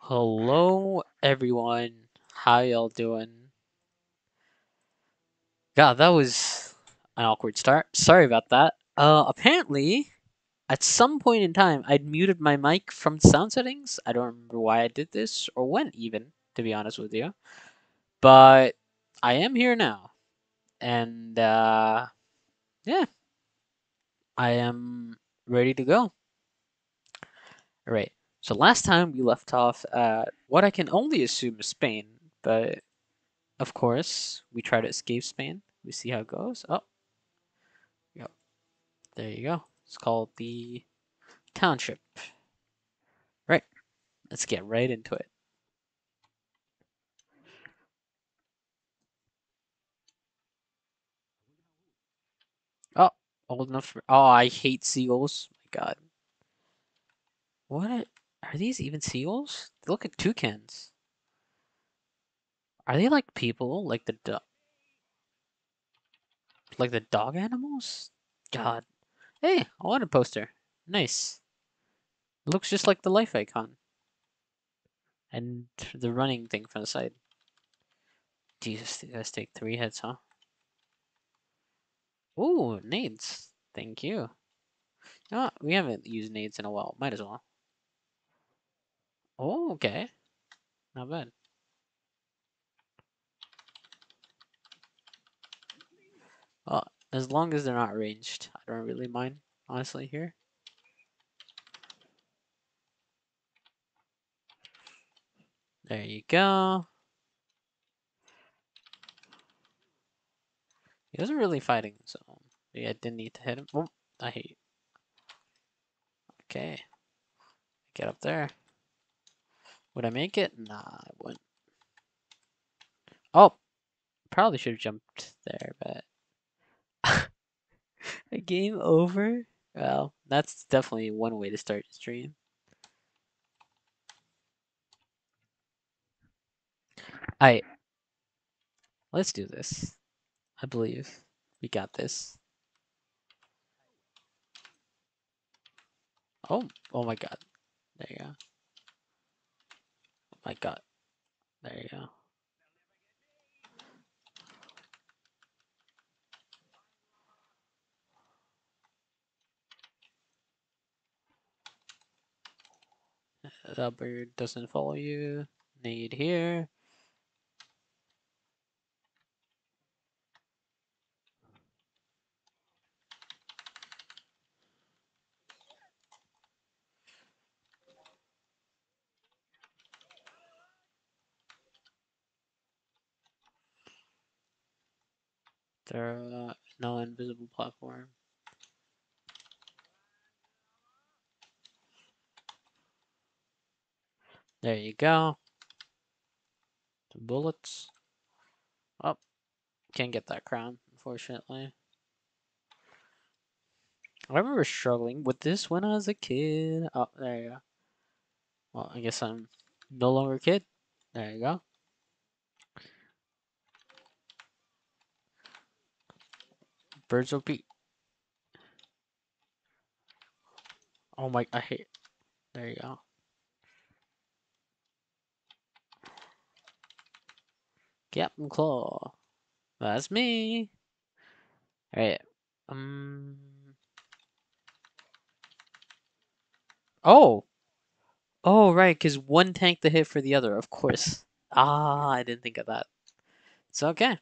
Hello, everyone. How y'all doing? God, that was an awkward start. Sorry about that. Apparently, at some point in time, I'd muted my mic from sound settings. I don't remember why I did this or when, even, to be honest with you. But I am here now. And, yeah, I am ready to go. All right. So last time we left off at what I can only assume is Spain, but of course, we try to escape Spain. We see how it goes. Oh, yep. There you go. It's called the township. Right. Let's get right into it. Oh, old enough for. Oh, I hate seagulls. My God. What are these even seagulls? They look like toucans. Are they like people? Like the dog animals? God. Hey, I want a poster. Nice. Looks just like the life icon. And the running thing from the side. Jesus, these guys take 3 hits, huh? Ooh, nades. Thank you. Oh, we haven't used nades in a while. Might as well. Oh, okay. Not bad. Oh, as long as they're not ranged, I don't really mind, honestly, here. There you go. He wasn't really fighting, so yeah, I didn't need to hit him. Oh, I hate you. Okay, get up there. Would I make it? Nah, I wouldn't. Oh, probably should have jumped there, but a game over? Well, that's definitely one way to start the stream. I Let's do this. I believe we got this. Oh, oh my God. There you go. Oh my God. There you go. The bird doesn't follow you. Need here. There no invisible platform. There you go. Some bullets. Oh, can't get that crown, unfortunately. I remember struggling with this when I was a kid. Oh, there you go. Well, I guess I'm no longer a kid. There you go. Birds OP. Oh my, I hate. There you go. Captain Claw. That's me. Alright. Um. Oh. Oh, right, because one tank the hit for the other, of course. Ah, I didn't think of that. It's okay.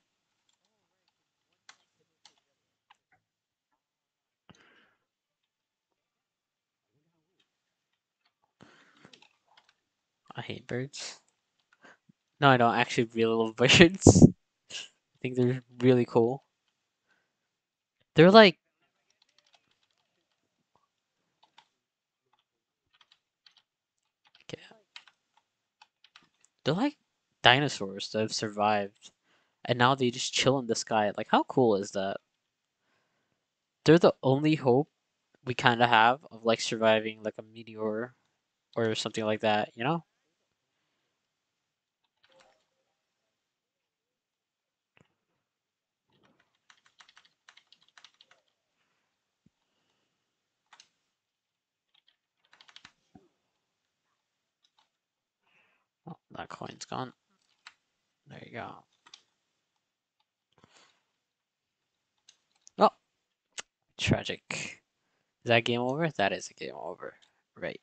I hate birds. No, I don't actually really love birds. I think they're really cool. They're like they're like dinosaurs that have survived, and now they just chill in the sky. Like, how cool is that? They're the only hope we kind of have of like surviving like a meteor or something like that. You know? coin's gone. There you go. Oh, tragic. Is that game over? That is a game over. Right.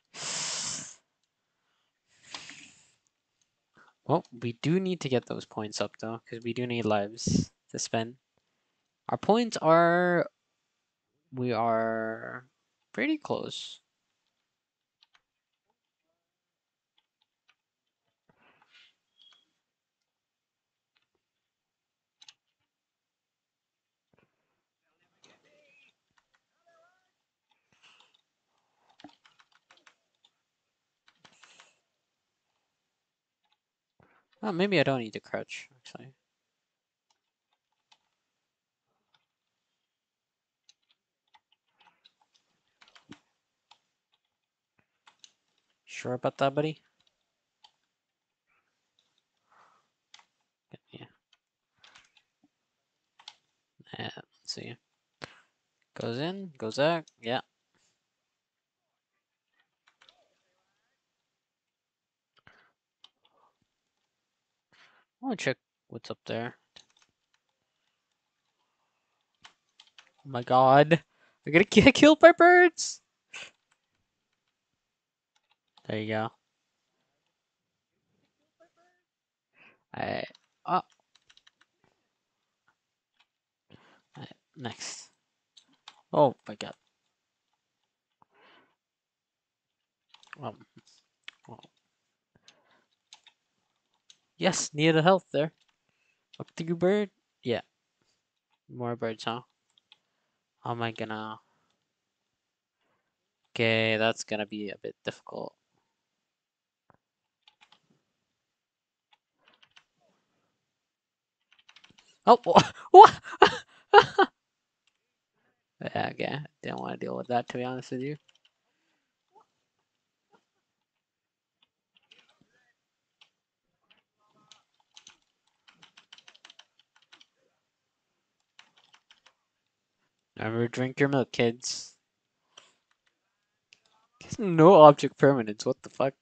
Well, we do need to get those points up though, because we do need lives to spend. Our points are... We are pretty close. Oh, maybe I don't need to crouch, actually. Sure about that, buddy? Yeah. And let's see. Goes in, goes out. Yeah. I want to check what's up there. Oh my god. I'm gonna get killed by birds! There you go. I... Oh. Next. Oh my god. Um, well, yes, needed a health there. Up to you, bird. Yeah, more birds, huh? How am I gonna... Okay, that's gonna be a bit difficult. Oh, what? Yeah, okay. Didn't want to deal with that, to be honest with you. Never drink your milk, kids. No object permanence. What the fuck?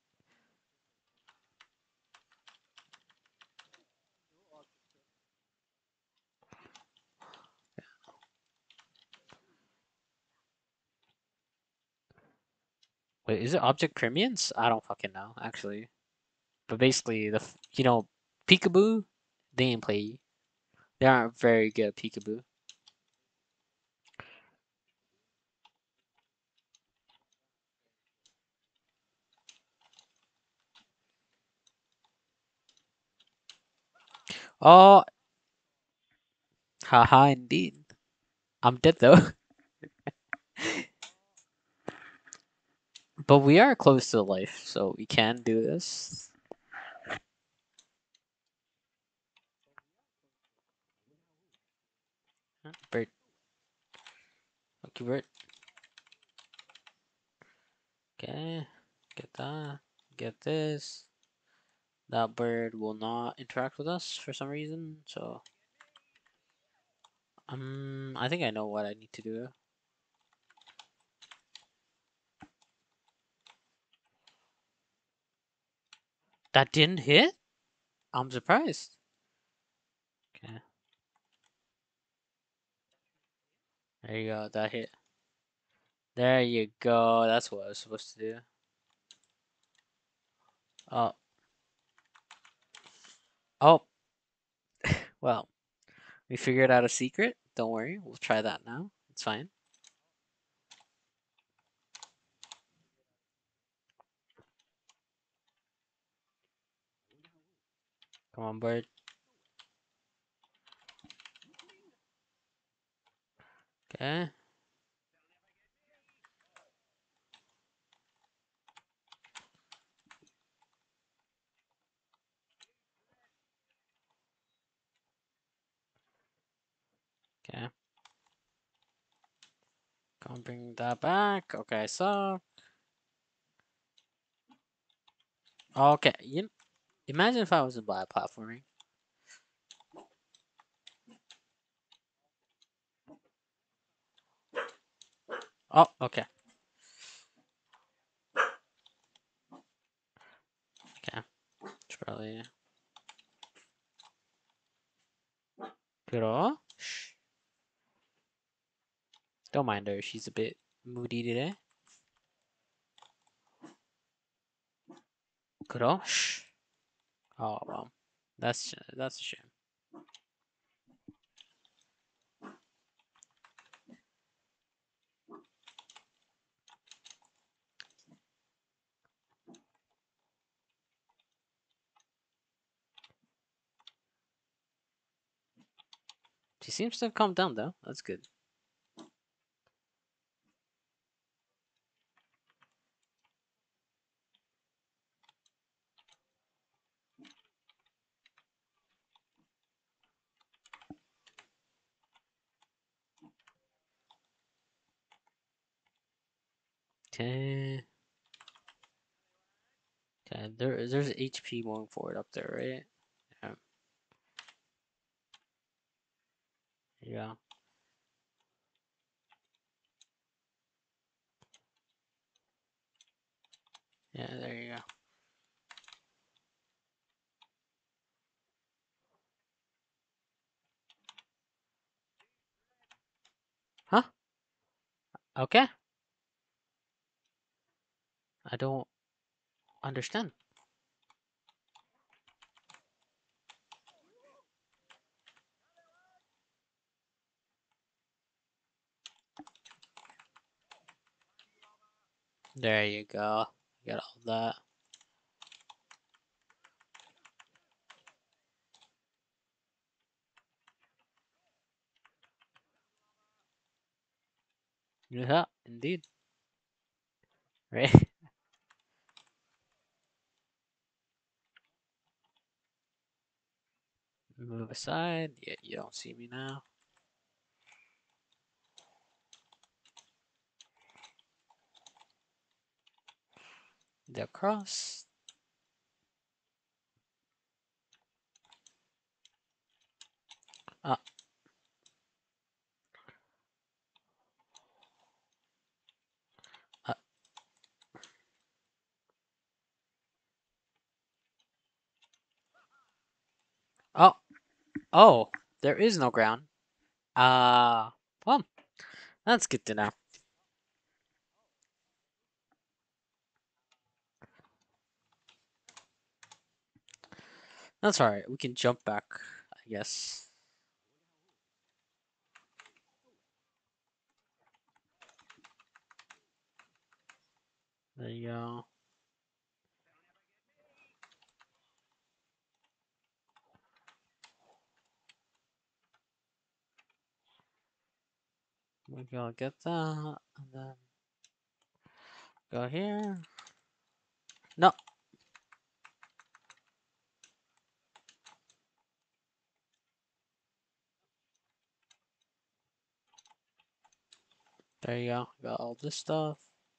Wait, is it object permanence? I don't fucking know, actually. But basically, peekaboo, they ain't play. They aren't very good at peekaboo. Oh, haha, indeed. I'm dead though. But we are close to life, so we can do this. Bird. Lucky bird. Okay. Get that. Get this. That bird will not interact with us for some reason, so I think I know what I need to do. That didn't hit? I'm surprised. Okay. There you go, that hit. There you go. That's what I was supposed to do. Oh. Oh. Well, we figured out a secret. Don't worry, we'll try that now. It's fine. Come on, bird. Okay. Okay. Come bring that back. Okay, so okay. Imagine if I was in bad platforming. Oh, okay. Okay. Probably. Girl? Shh. Don't mind her. She's a bit moody today. Girl? Shh. Oh, well. That's a shame. She seems to have calmed down, though. That's good. Okay. Okay. There's HP going forward up there, right? Yeah. Yeah. Yeah, there you go. Huh? Okay. I don't understand. There you go. Got all that. Yeah, indeed. Right? Move aside. Yeah, you don't see me now. The cross. Uh, uh, oh, oh, there is no ground. Uh, well, that's good to know. That's alright. We can jump back, I guess. There you go. We go get that, and then go here. No, there you go. Got all this stuff.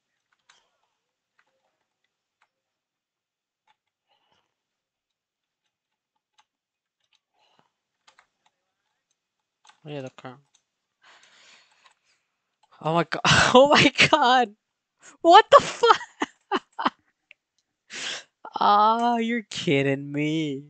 Oh, yeah, the car. Oh my god. Oh my god. What the fuck? Ah, you're kidding me.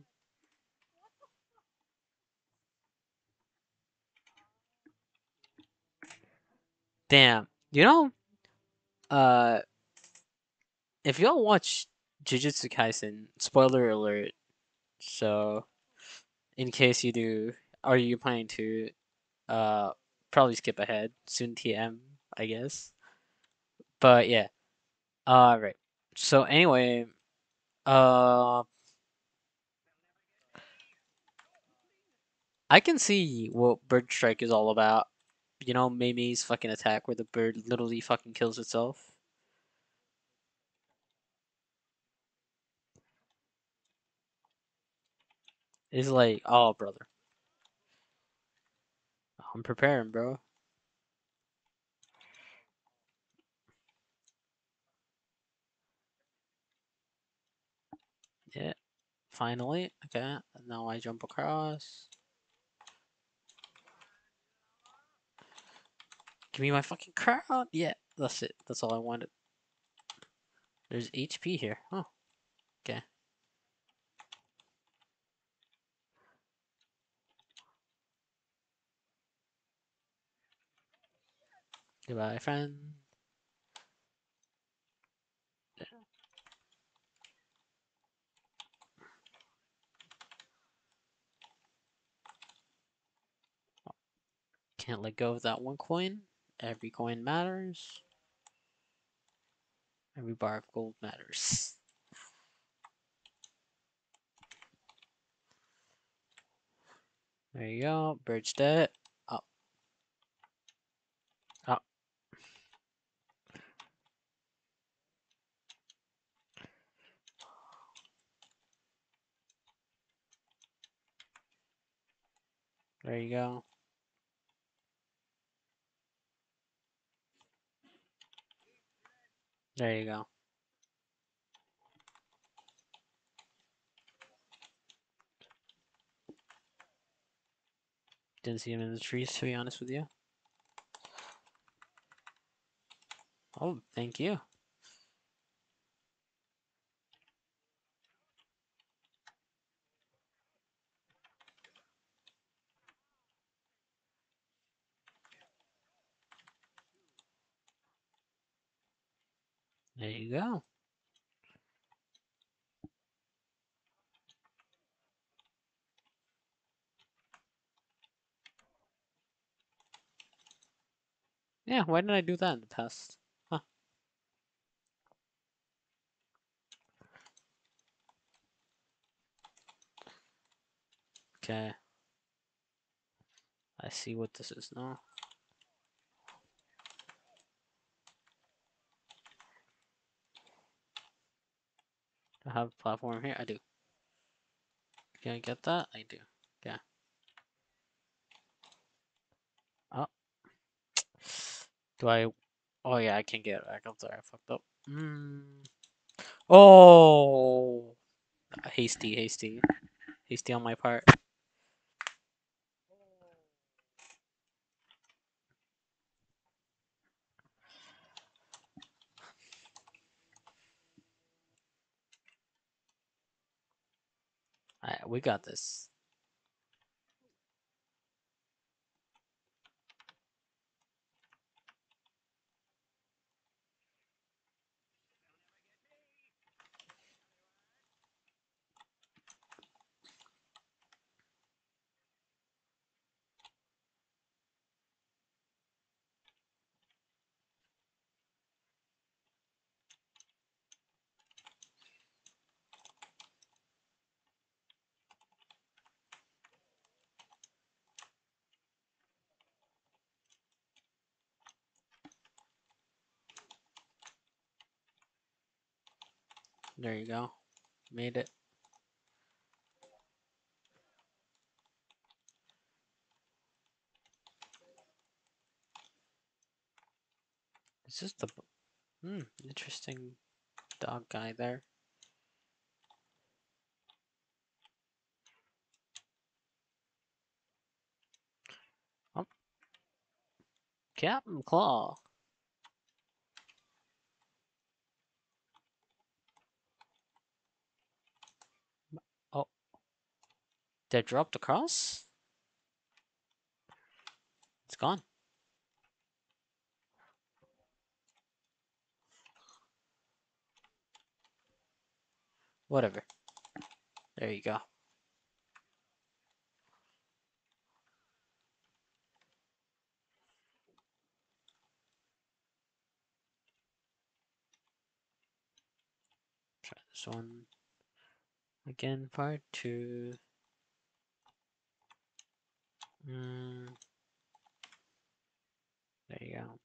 Damn. You know, uh, if y'all watch Jujutsu Kaisen, spoiler alert. So, in case you do, are you planning to uh probably skip ahead soon? TM, I guess. But yeah. Right. So anyway, uh, I can see what Bird Strike is all about. You know, Mimi's fucking attack where the bird literally fucking kills itself. It's like, oh brother, I'm preparing, bro. Yeah, finally. Okay, now I jump across. Give me my fucking crown. Yeah, that's it. That's all I wanted. There's HP here. Oh, okay. Goodbye, friend. Can't let go of that one coin. Every coin matters. Every bar of gold matters. There you go. Bird's dead. Up. Up. There you go. There you go. Didn't see him in the trees, to be honest with you. Oh, thank you. There you go. Yeah, why didn't I do that in the past? Huh. Okay. I see what this is now. I have a platform here. I do. Can I get that? I do. Yeah. Oh. Do I? Oh yeah, I can't get it back. I'm sorry, I fucked up. Oh, hasty on my part. We got this. There you go. Made it. Is this the interesting dog guy there? Oh, Captain Claw. Oh, did I drop the cross? It's gone. Whatever. There you go. Try this one again. Part two. There you go.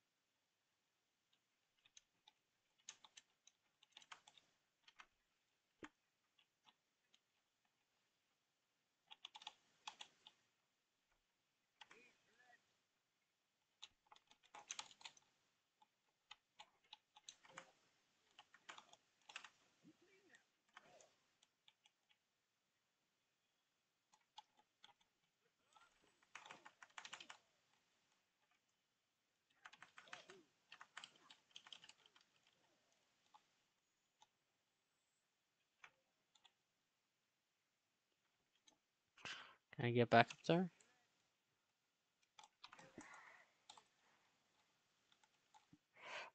Can I get back up there?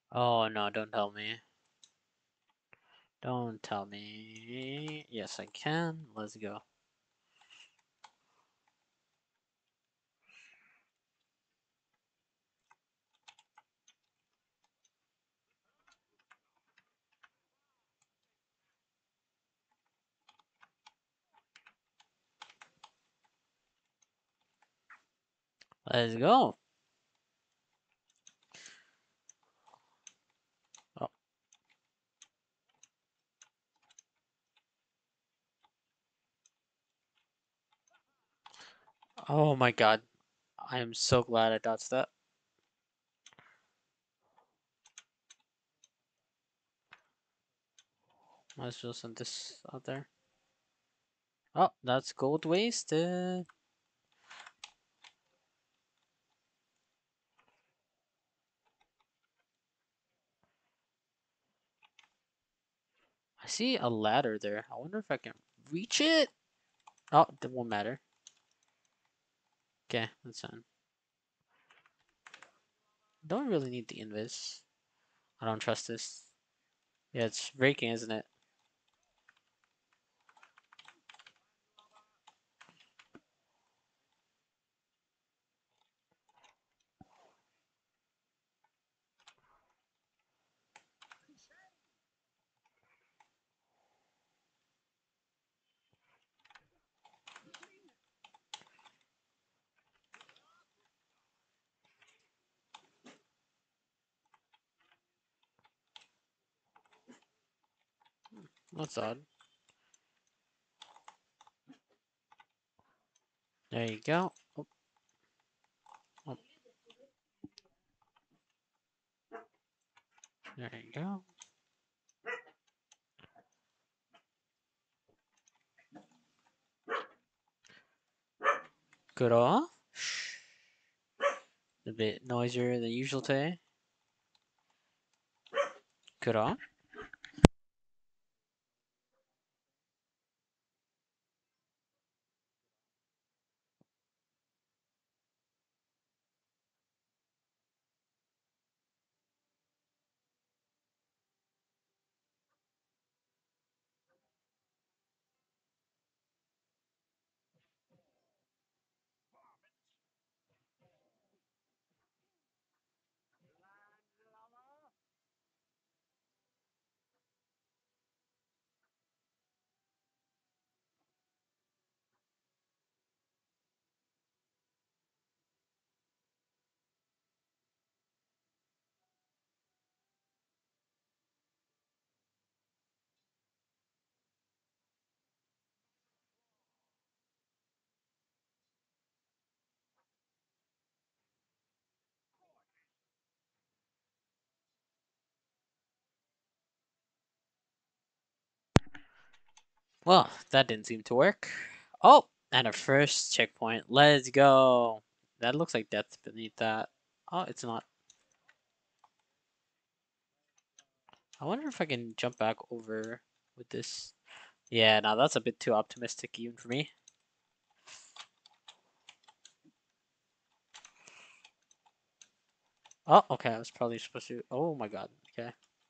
Oh no, don't tell me. Don't tell me. Yes, I can. Let's go. Let's go. Oh, oh my god. I am so glad I dodged that. Might as well send this out there. Oh, that's gold wasted. I see a ladder there. I wonder if I can reach it. Oh, that won't matter. Okay, that's fine. Don't really need the invis. I don't trust this. Yeah, it's breaking, isn't it? That's odd. There you go. Oh, oh, there you go. Good off. A bit noisier than usual today. Good on. Well, that didn't seem to work. Oh, and a first checkpoint. Let's go. That looks like death beneath that. Oh, it's not. I wonder if I can jump back over with this. Yeah, now that's a bit too optimistic even for me. Oh, okay. I was probably supposed to. Oh my god. Okay.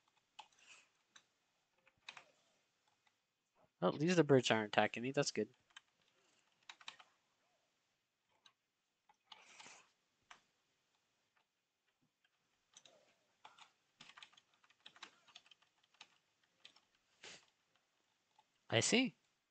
Oh, at least the birds aren't attacking me. That's good. I see.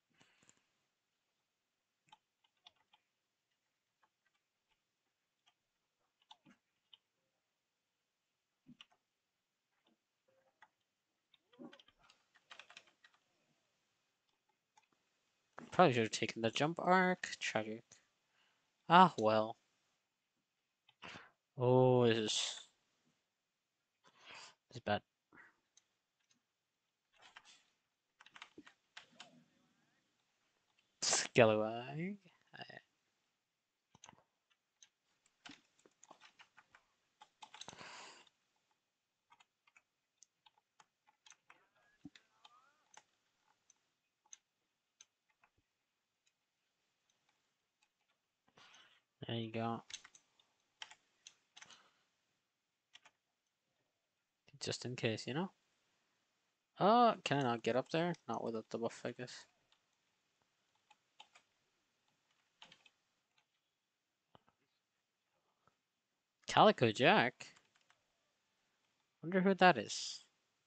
Probably should have taken the jump arc. Tragic. Ah, well. Oh, this is bad. Scallywag. There you go. Just in case, you know? Can I not get up there? Not without the buff, I guess. Calico Jack? Wonder who that is.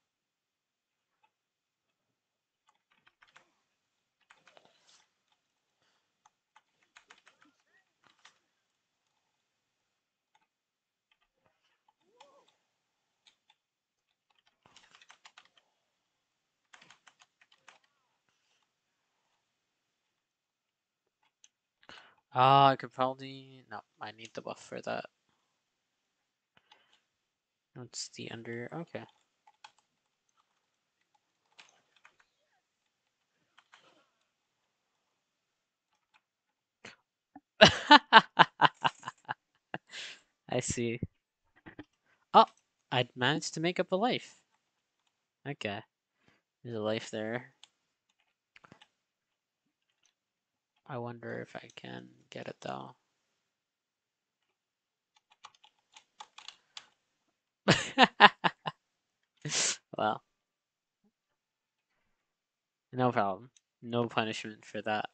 I could probably... No, I need the buff for that. What's the under... Okay. I see. Oh! I'd managed to make up a life. Okay. There's a life there. I wonder if I can get it though. Well, no problem. No punishment for that.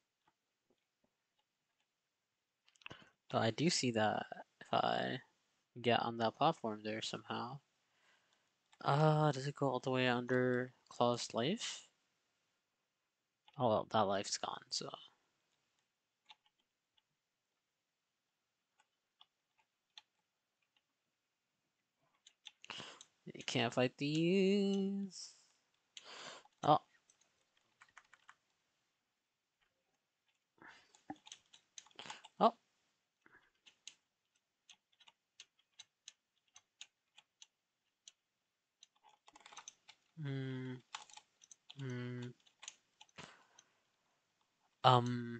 But I do see that if I get on that platform there somehow. Does it go all the way under Claw's life? Oh well, that life's gone, so you can't fight these. Oh. Oh. Hmm. Hmm. Um.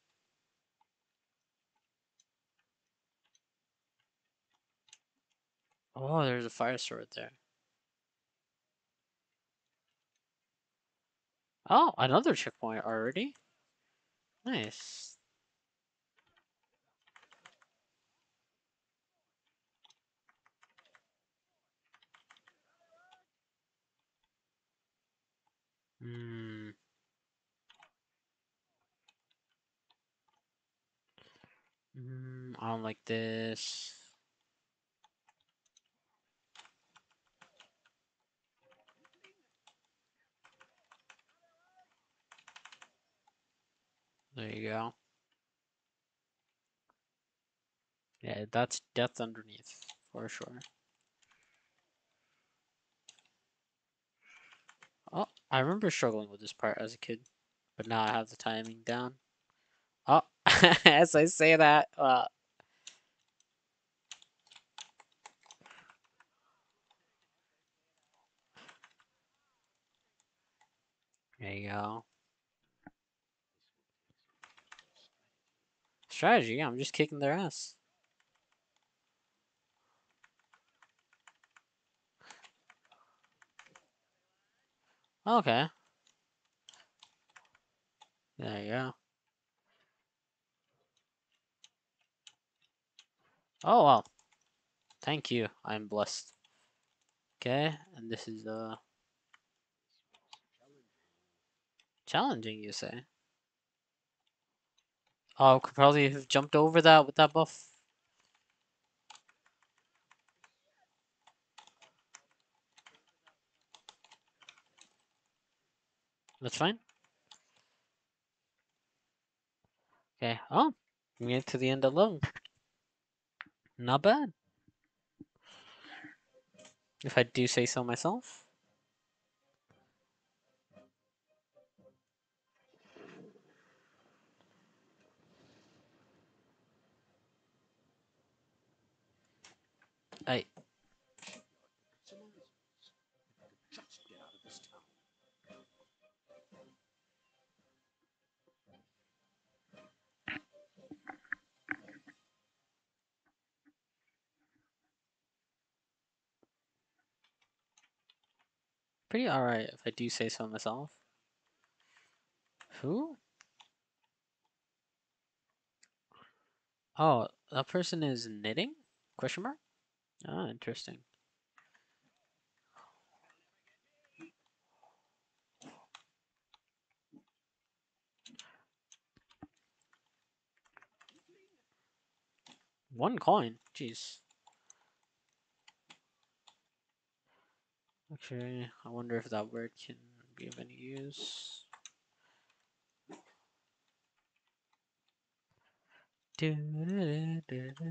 Oh, there's a fire sword there. Oh, another checkpoint already. Nice. Hmm. I don't like this. There you go. Yeah, that's death underneath for sure. Oh, I remember struggling with this part as a kid, but now I have the timing down. Oh, as I say that, there you go. Strategy, I'm just kicking their ass. Okay, there you go. Oh well, thank you. I'm blessed. Okay, and this is challenging, you say? Oh, could probably have jumped over that with that buff. That's fine. Okay. Oh, we made it to the end alone. Not bad, if I do say so myself. I pretty alright, if I do say so myself. Who? Oh, that person is knitting? Question mark? Oh, interesting. 1 coin? Jeez. Actually, I wonder if that word can be of any use. You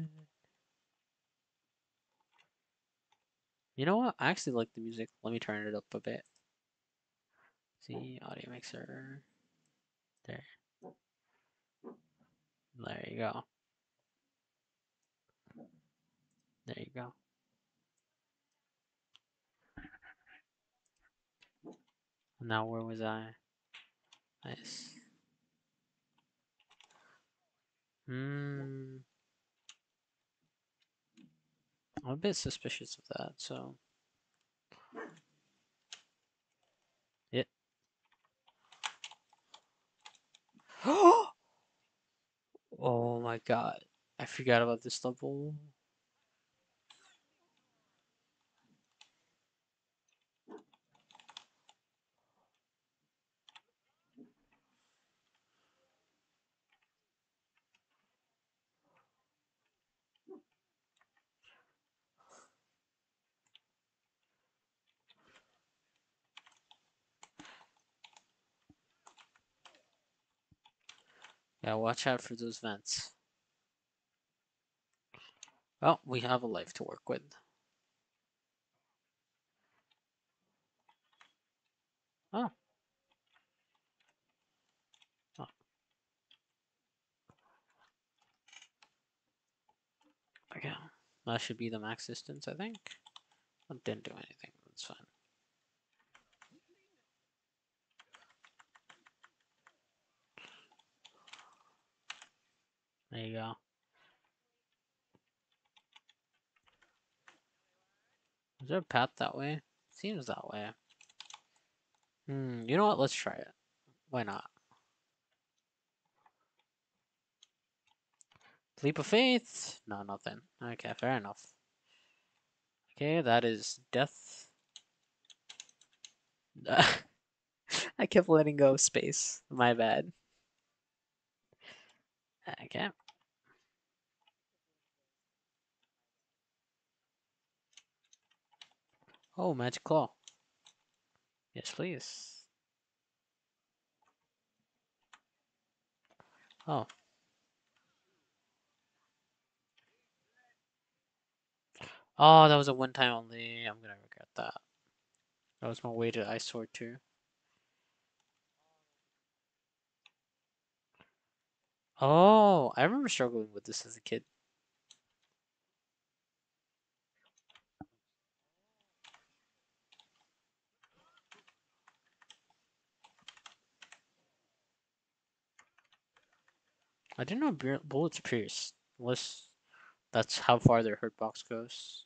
know what? I actually like the music. Let me turn it up a bit. See, audio mixer. There. There you go. There you go. Now where was I? Nice. I'm a bit suspicious of that, so. Yeah. Oh my god. I forgot about this level. Yeah, watch out for those vents. Well, we have a life to work with. Oh. Oh. Okay. That should be the max distance, I think. It didn't do anything. That's fine. There you go. Is there a path that way? Seems that way. You know what? Let's try it. Why not? Leap of faith? No, nothing. Okay, fair enough. Okay, that is death. I kept letting go of space. My bad. Okay. Oh, magic claw. Yes, please. Oh. Oh, that was a one time only. I'm gonna regret that. That was my way to ice sword too. Oh, I remember struggling with this as a kid. I didn't know bullets pierce. Unless that's how far their hurt box goes.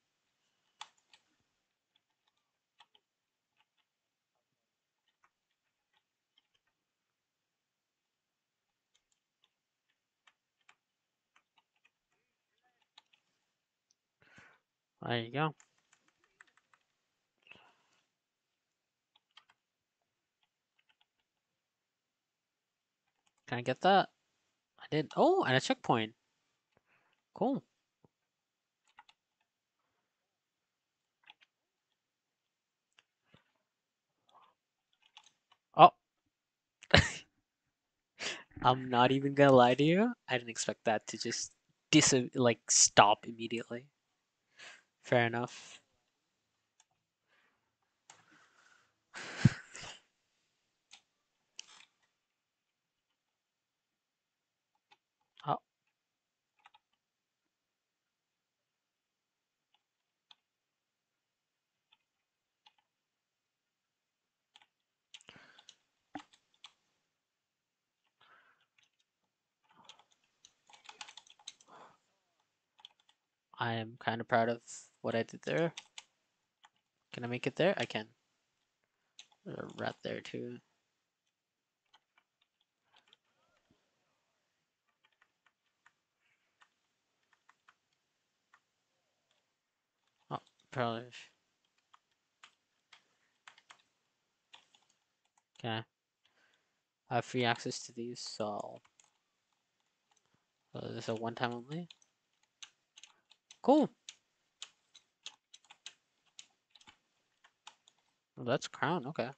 There you go. Can I get that? I did. Oh, and a checkpoint. Cool. Oh, I'm not even gonna lie to you. I didn't expect that to just stop immediately. Fair enough. Oh, I am kind of proud of what I did there. Can I make it there? I can. There's a rat there too. Oh, probably. Okay. I have free access to these, so is this a one time only? Cool. Well, that's crown. Okay.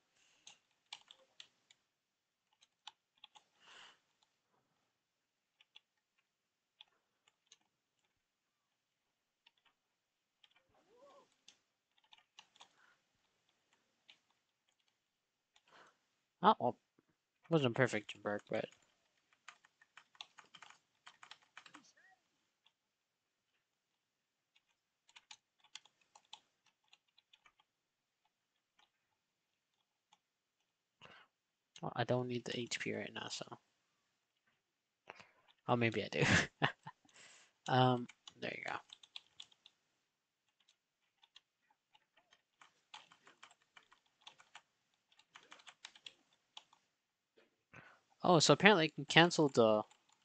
Oh, well, wasn't perfect to Burke, but well, I don't need the HP right now, so. Oh, maybe I do. um, there you go. Oh, so apparently I can cancel the.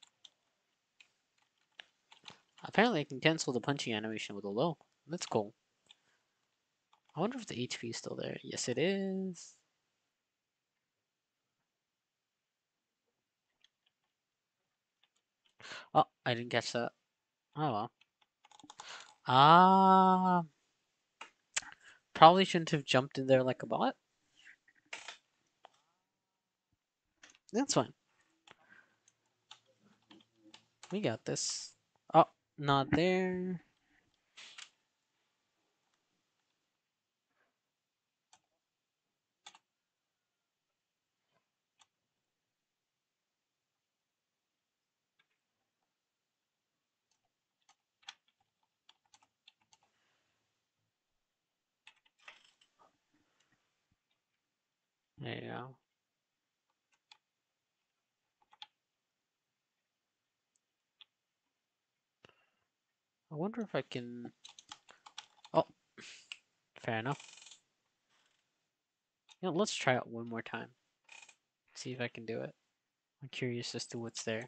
Apparently I can cancel the punching animation with a low. That's cool. I wonder if the HP is still there. Yes, it is. Oh, I didn't catch that. Oh well. Ah, probably shouldn't have jumped in there like a bot. That's fine. We got this. Oh, not there. There you go. I wonder if I can. Oh, fair enough. Let's try it one more time. See if I can do it. I'm curious as to what's there.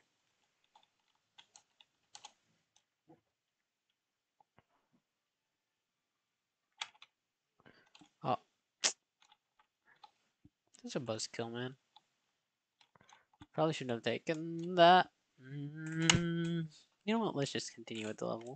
Oh, that's a buzzkill, man. Probably shouldn't have taken that. You know what? Let's just continue with the level.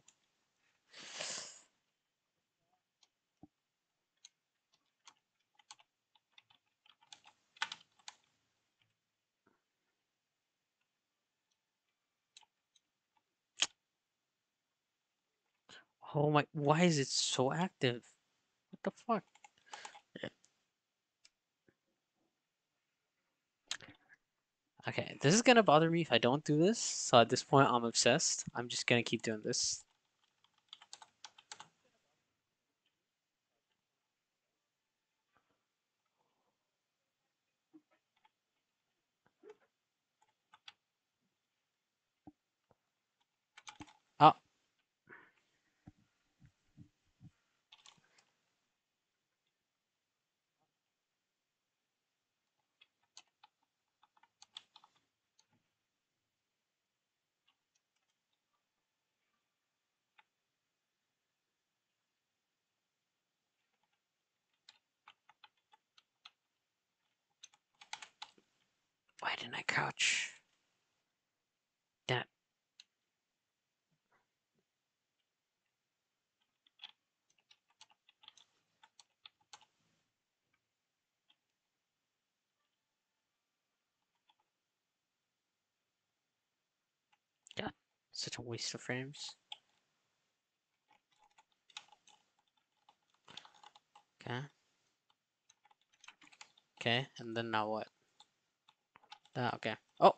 Oh my! Why is it so active? What the fuck? Okay, this is gonna bother me if I don't do this. So at this point, I'm obsessed. I'm just gonna keep doing this. Oh, why didn't I crouch? Damn it. God, such a waste of frames. Okay. Okay, and then now what? Okay. Oh,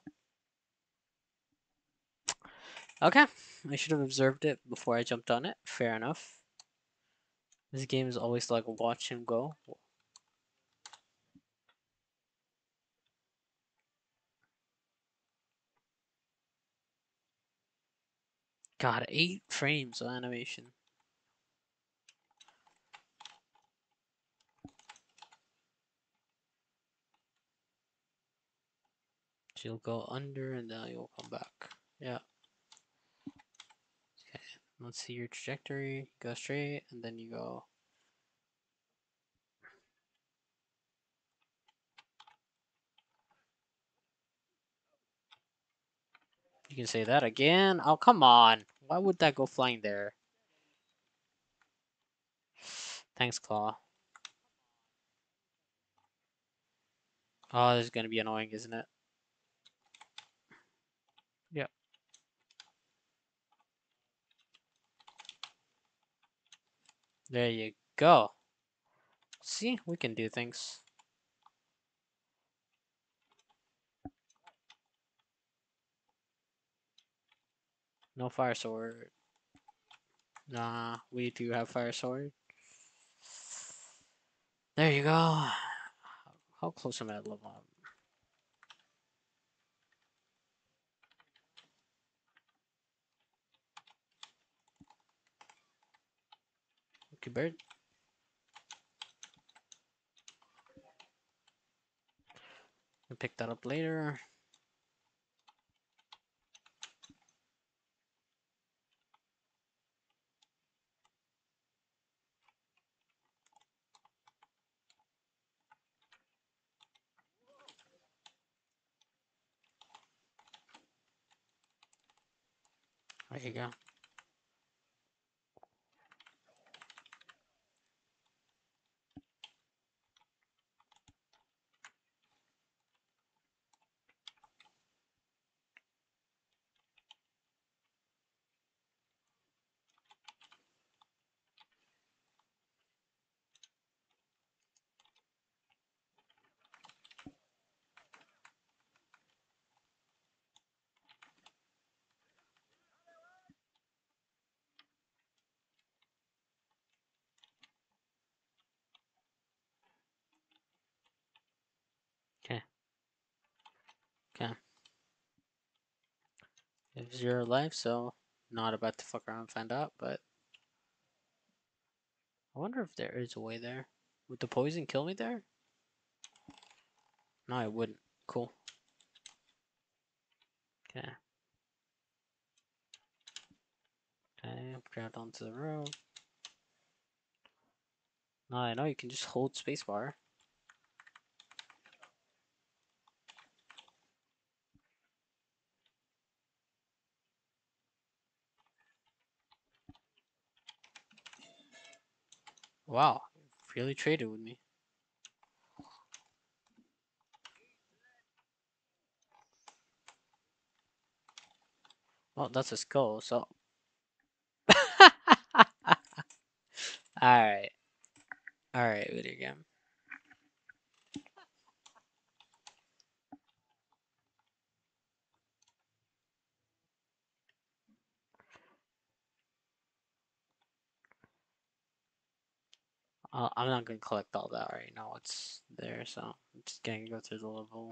okay. I should have observed it before I jumped on it. Fair enough. This game is always like watch him go. God, 8 frames of animation. So you'll go under and then you'll come back. Yeah. Okay. Let's see your trajectory. Go straight and then you go. You can say that again. Oh, come on. Why would that go flying there? Thanks, Claw. Oh, this is gonna be annoying, isn't it? Yep. There you go. See, we can do things. No fire sword. Nah, we do have fire sword. There you go. How close am I to level up? Okay, bird. I'll pick that up later. There you go. Okay. Okay. If 0 life, so not about to fuck around and find out, but I wonder if there is a way there. Would the poison kill me there? No, it wouldn't. Cool. Okay. Okay, grab onto the road. No, I know you can just hold spacebar. Wow, really traded with me. Well, that's a skull, so. Alright. Alright, video game. I'm not gonna collect all that right now. It's there, so I'm just gonna go through the level.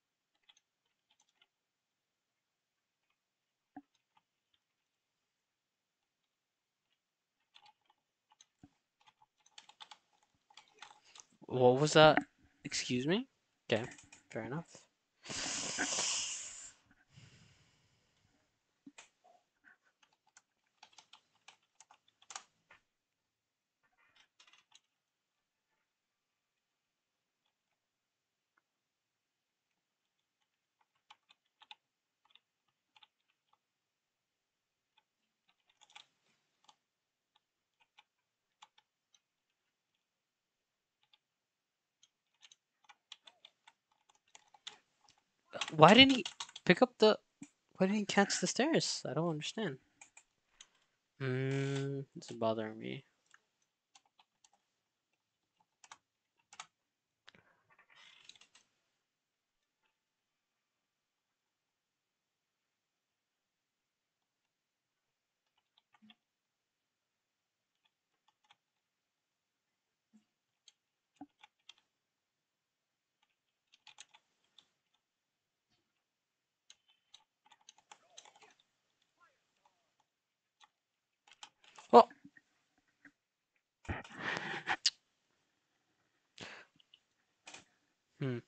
What was that? Excuse me? Okay, fair enough. Why didn't he pick up the? Why didn't he catch the stairs? I don't understand. This is bothering me. Oh. Hmm.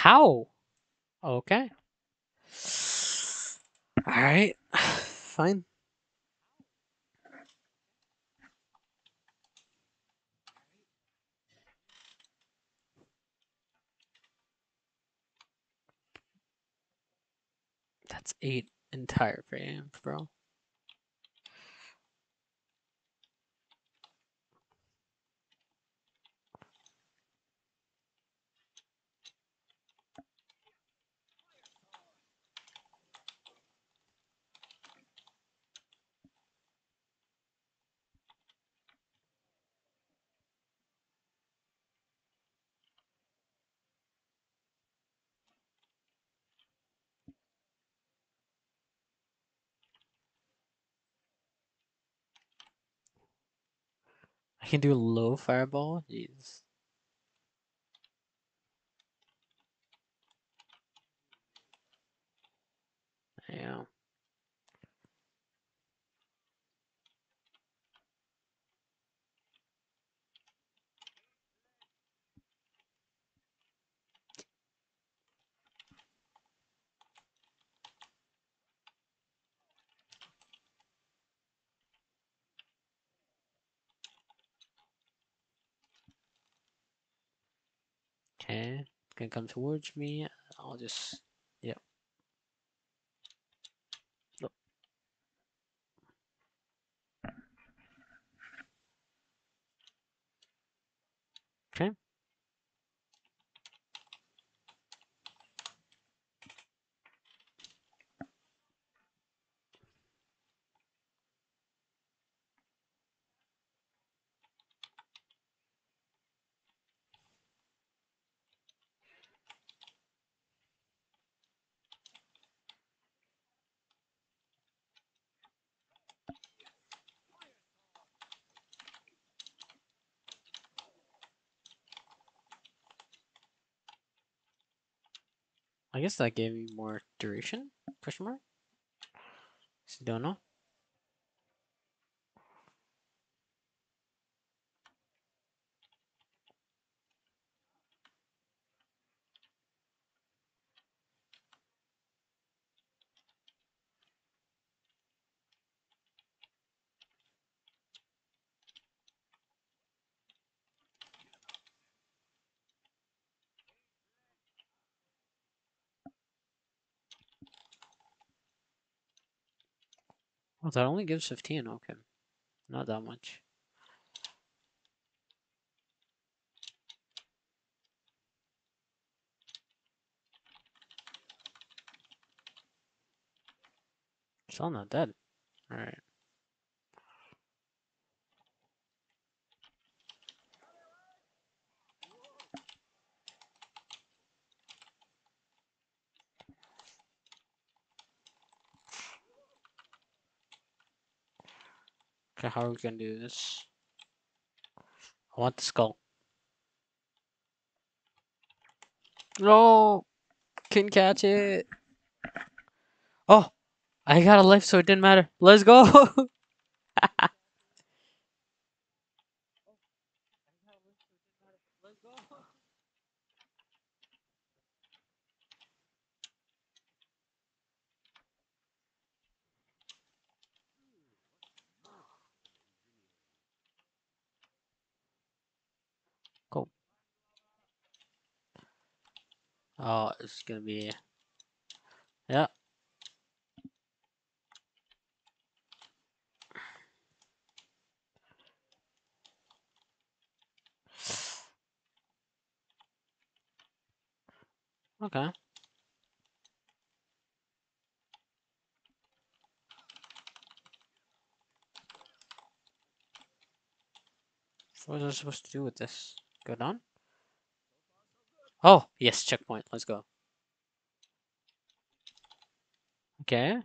How? Okay. Alright. Fine. That's 8 entire frames, bro. I can do a low fireball? Jeez. Yeah. Okay. It's gonna come towards me. I'll just. Yep. Look. Okay. I guess that gave me more duration? Question mark? Don't know. Oh, that only gives 15. Okay. Not that much. Still not dead. Alright. Okay, how are we gonna do this? I want the skull. No! Couldn't catch it. Oh! I got a life, so it didn't matter. Let's go! Cool. Oh, it's gonna be. Yeah. Okay. What was I supposed to do with this? Go down? Oh, yes, checkpoint. Let's go. Okay.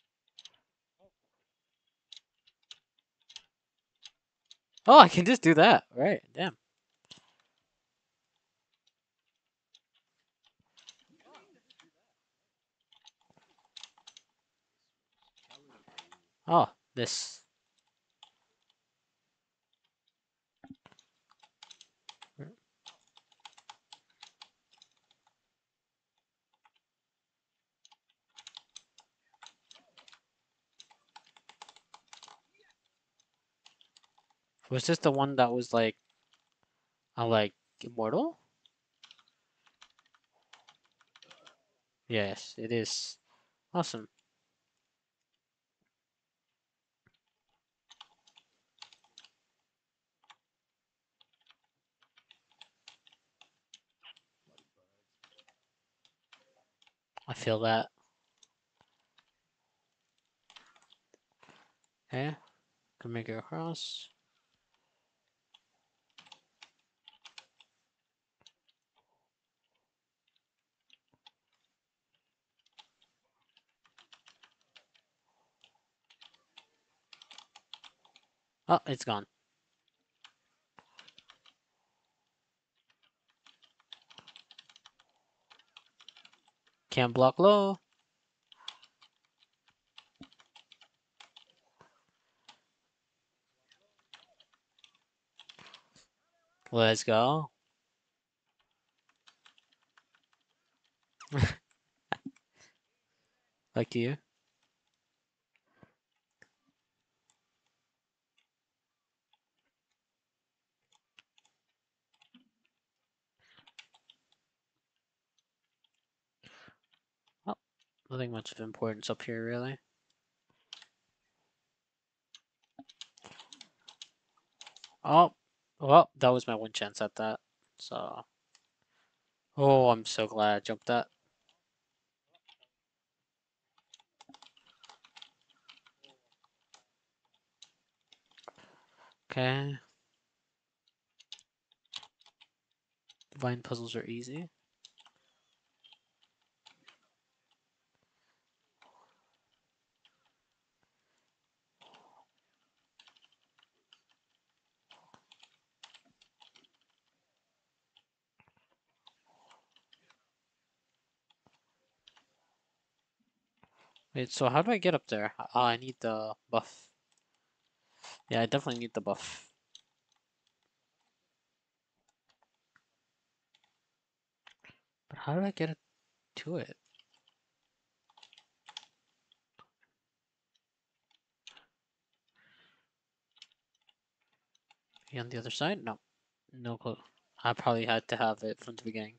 Oh, I can just do that. Right. Damn. Oh, this. Was this the one that was like immortal? Yes, it is. Awesome. I feel that. Okay, can make it across. Oh, it's gone. Can't block low. Let's go. Back to you. Oh, nothing much of importance up here, really. Oh, well, that was my one chance at that. So, oh, I'm so glad I jumped that. Okay. Vine puzzles are easy. Wait, so how do I get up there? Oh, I need the buff. Yeah, I definitely need the buff. But how do I get it to it? Be on the other side? No. No clue. I probably had to have it from the beginning.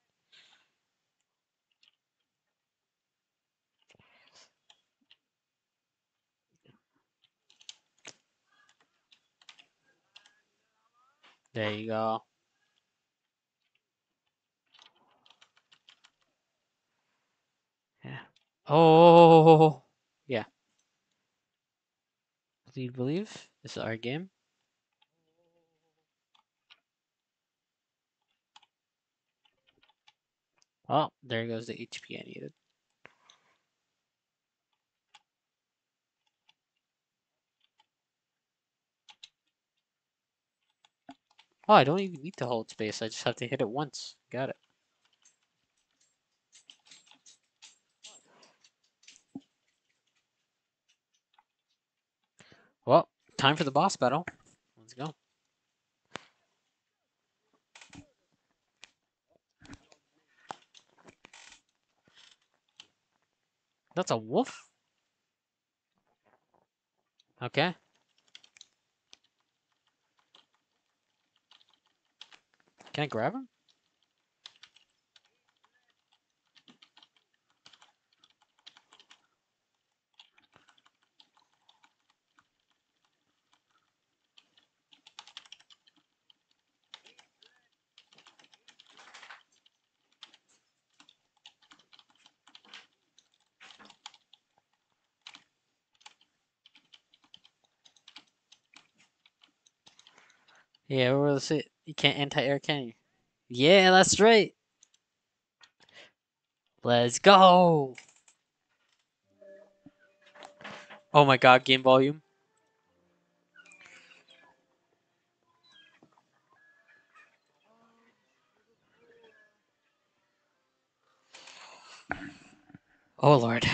There you go. Yeah. Oh, yeah. Do you believe this is our game? Oh, there goes the HP I needed. Oh, I don't even need to hold space. I just have to hit it once. Got it. Well, time for the boss battle. Let's go. That's a wolf? Okay. Can I grab him? Yeah, where was it? You can't anti-air, can you? Yeah, that's right. Let's go. Oh my god, game volume. Oh lord.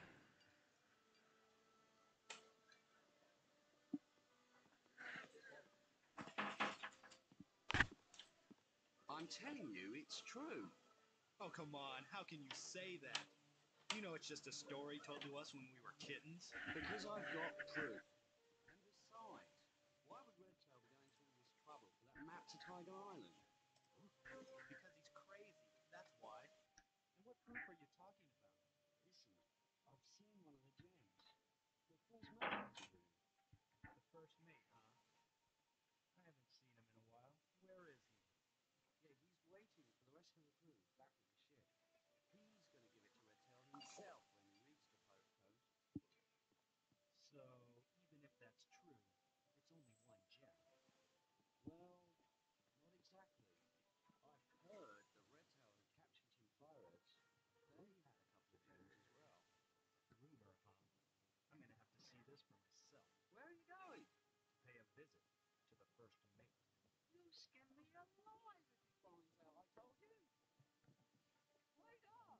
I'm telling you, it's true. Oh, come on. How can you say that? You know it's just a story told to us when we were kittens. Because I've got proof. And besides, why would Red Tail be going Tiger Island? Because he's crazy, that's why. And what proof are you talking about? Listen, I've seen one of the gems. The first mate degree. The first mate, huh? I haven't seen him in a while. Where is he? Yeah, he's waiting for the rest of the crew back with the ship. He's gonna give it to Etel himself when we reach the Pirate Coast. So, even if that's true, it's only one gem. Well, not exactly. I've heard the Red Tail and Captain Two Pirates, they had a couple of gems as well. Rumor, huh? I'm gonna have to see this for myself. Where are you going? To pay a visit to the first mate. You skin me alive if he finds out I told you. Wait up!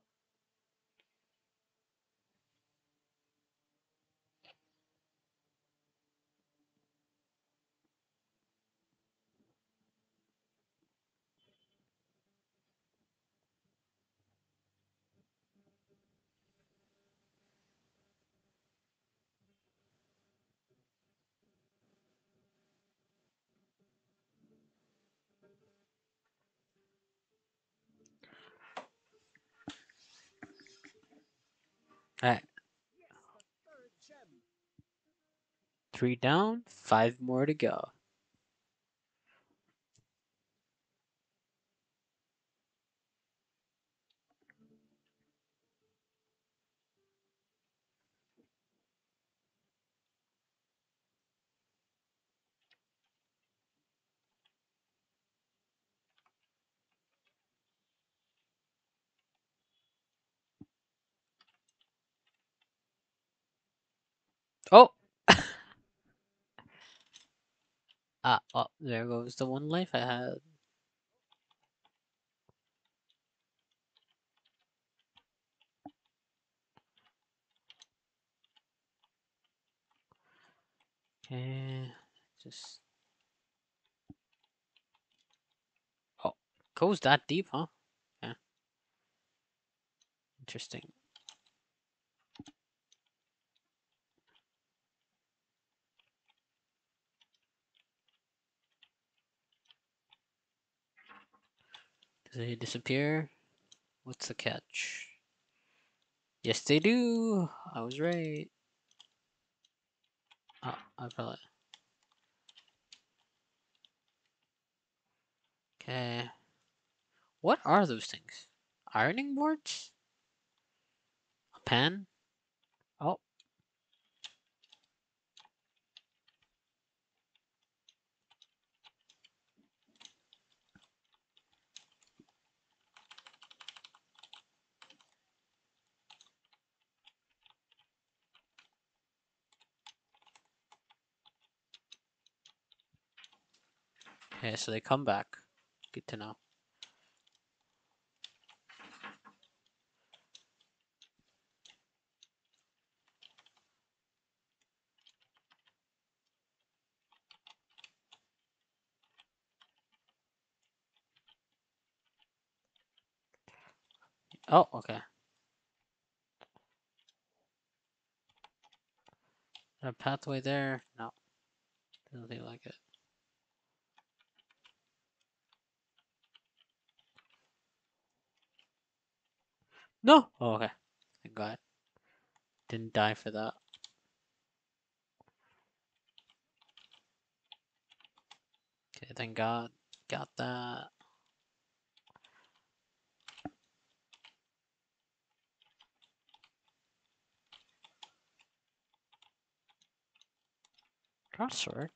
Alright, Yes, the third gem. 3 down, 5 more to go. Oh! Oh, there goes the one life I had. Okay, just. Oh, goes that deep, huh? Yeah, interesting. Do they disappear? What's the catch? Yes, they do. I was right. Oh, I probably. Okay. What are those things? Ironing boards? A pen? Oh, okay, so they come back. Good to know. Oh, okay. A pathway there? No, doesn't seem like it. No! Oh, okay. Thank God. Didn't die for that. Okay, thank God. Got that. Got a sword.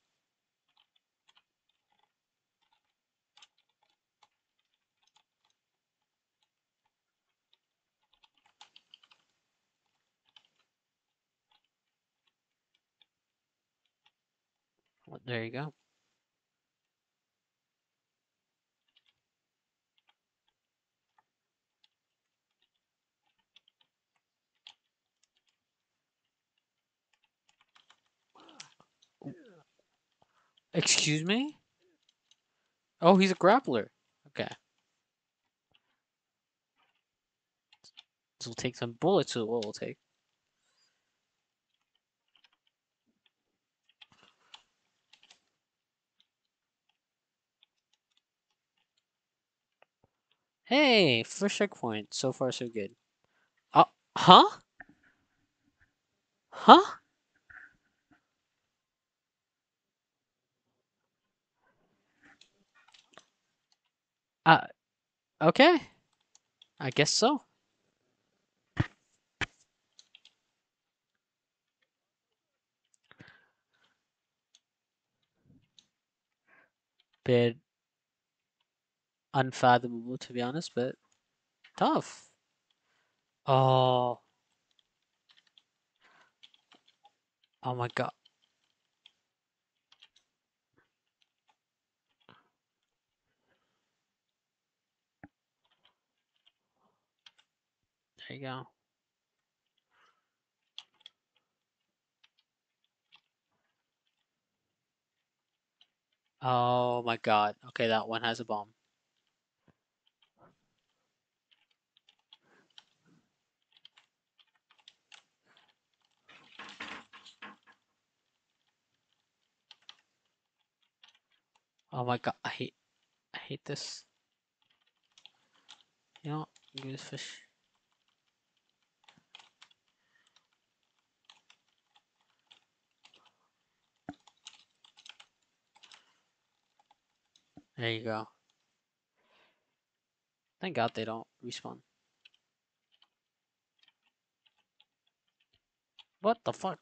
Well, there you go. Excuse me? Oh, he's a grappler. Okay. This will take some bullets, so what will take. Hey, first checkpoint. So far, so good. Oh, huh? Huh? Uh, okay. I guess so. Bit unfathomable, to be honest, but tough. Oh, oh my god. There you go. Oh my god. Okay, that one has a bomb. Oh my god. I hate this. You know, give this fish. There you go. Thank God they don't respawn. What the fuck?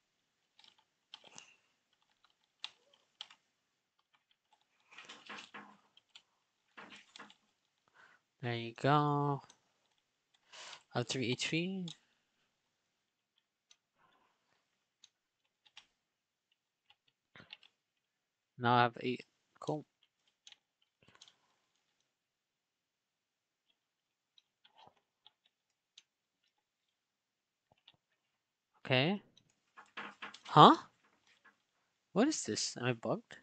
There you go. I have 3 HP. Now I have 8. Cool. Okay. Huh? What is this? Am I bugged?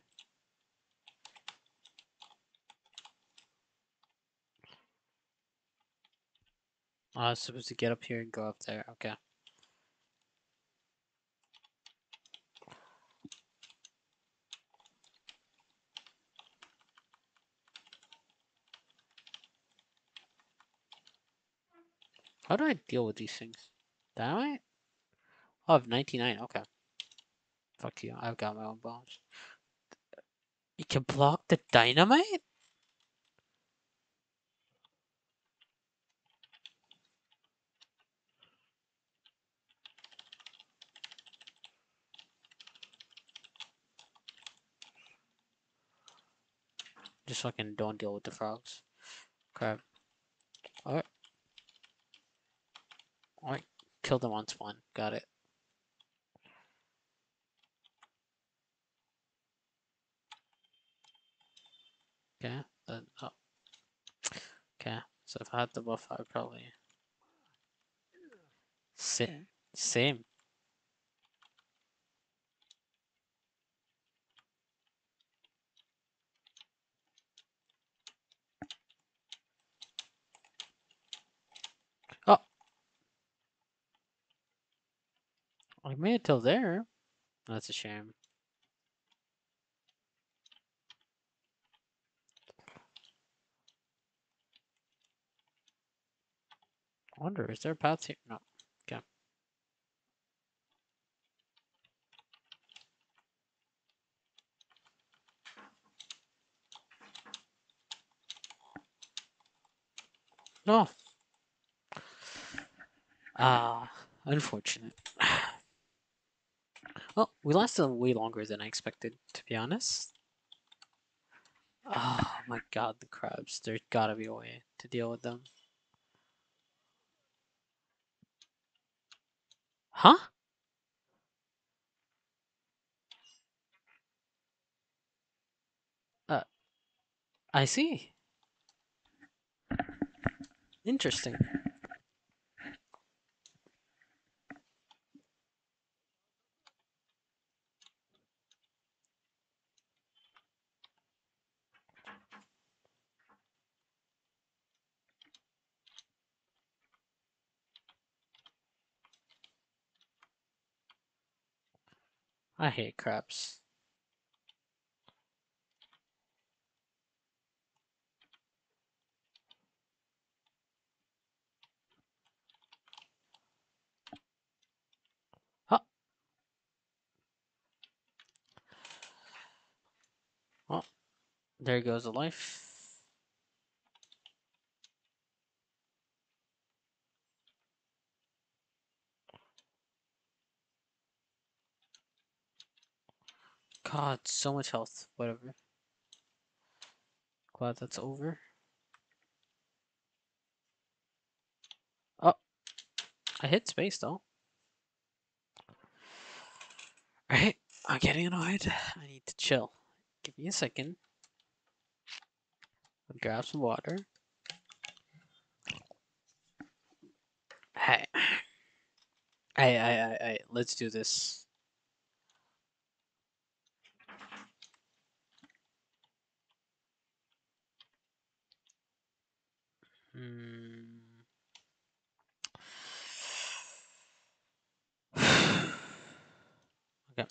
Oh, I was supposed to get up here and go up there. Okay. How do I deal with these things? Dynamite? Oh, I have 99. Okay. Fuck you. I've got my own bombs. You can block the dynamite? Just so I can don't deal with the frogs. Crap. Alright. Alright. Kill them on spawn. Got it. Okay. Oh. Okay. So if I had the buff, I would probably. Same. Same. Oh, I made it till there. That's a shame. I wonder, is there a path here? No. Okay. No. Ah, unfortunate. Well, we lasted way longer than I expected, to be honest. Oh my god, the crabs. There's gotta be a way to deal with them. Huh? Uh, I see. Interesting. I hate crabs. There goes a life. God, so much health. Whatever. Glad that's over. Oh, I hit space though. Alright, I'm getting annoyed. I need to chill. Give me a second. I'll grab some water. Hey, hey, let's do this. Hmm. Okay.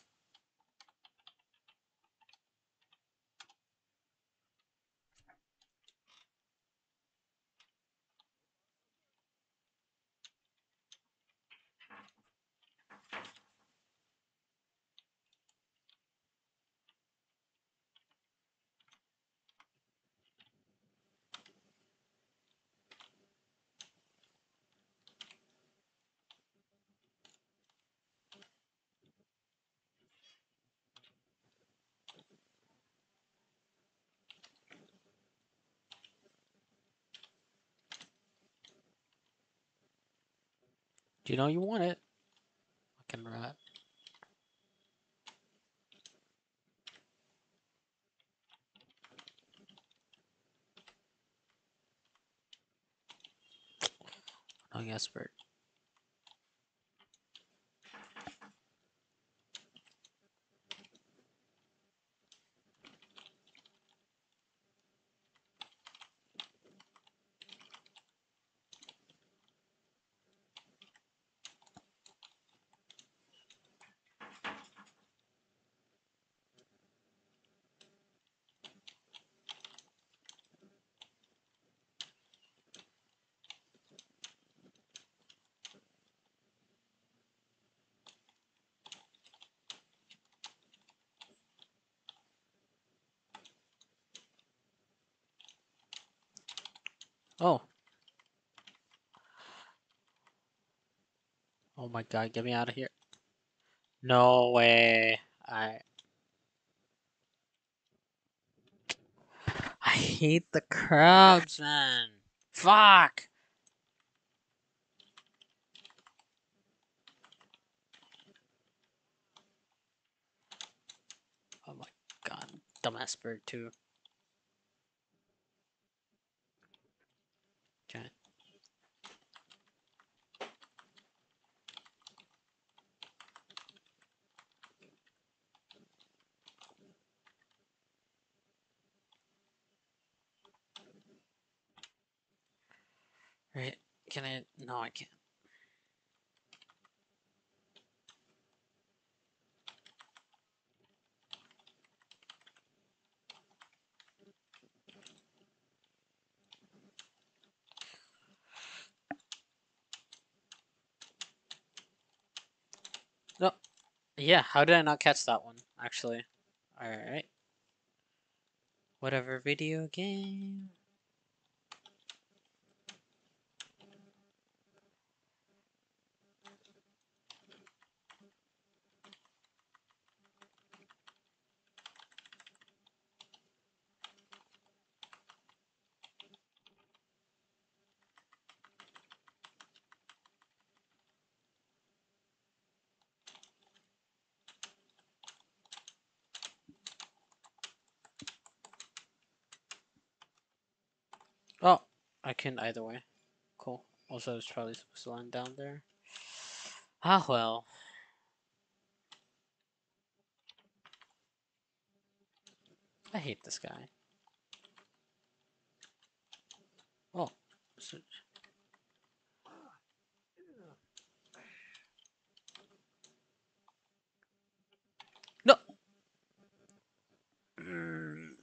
Do you know you want it? Fucking rat. Annoying expert. Oh. Oh my god, get me out of here. No way. I hate the crabs, man. Fuck. Oh my god. Dumbass bird too. Okay. Right. Can I? No, I can't. No. Yeah, how did I not catch that one, actually? Alright. Whatever video game. Oh, I can either way. Cool. Also, I was probably supposed to land down there. Ah, well. I hate this guy. Oh. So, no! Mm.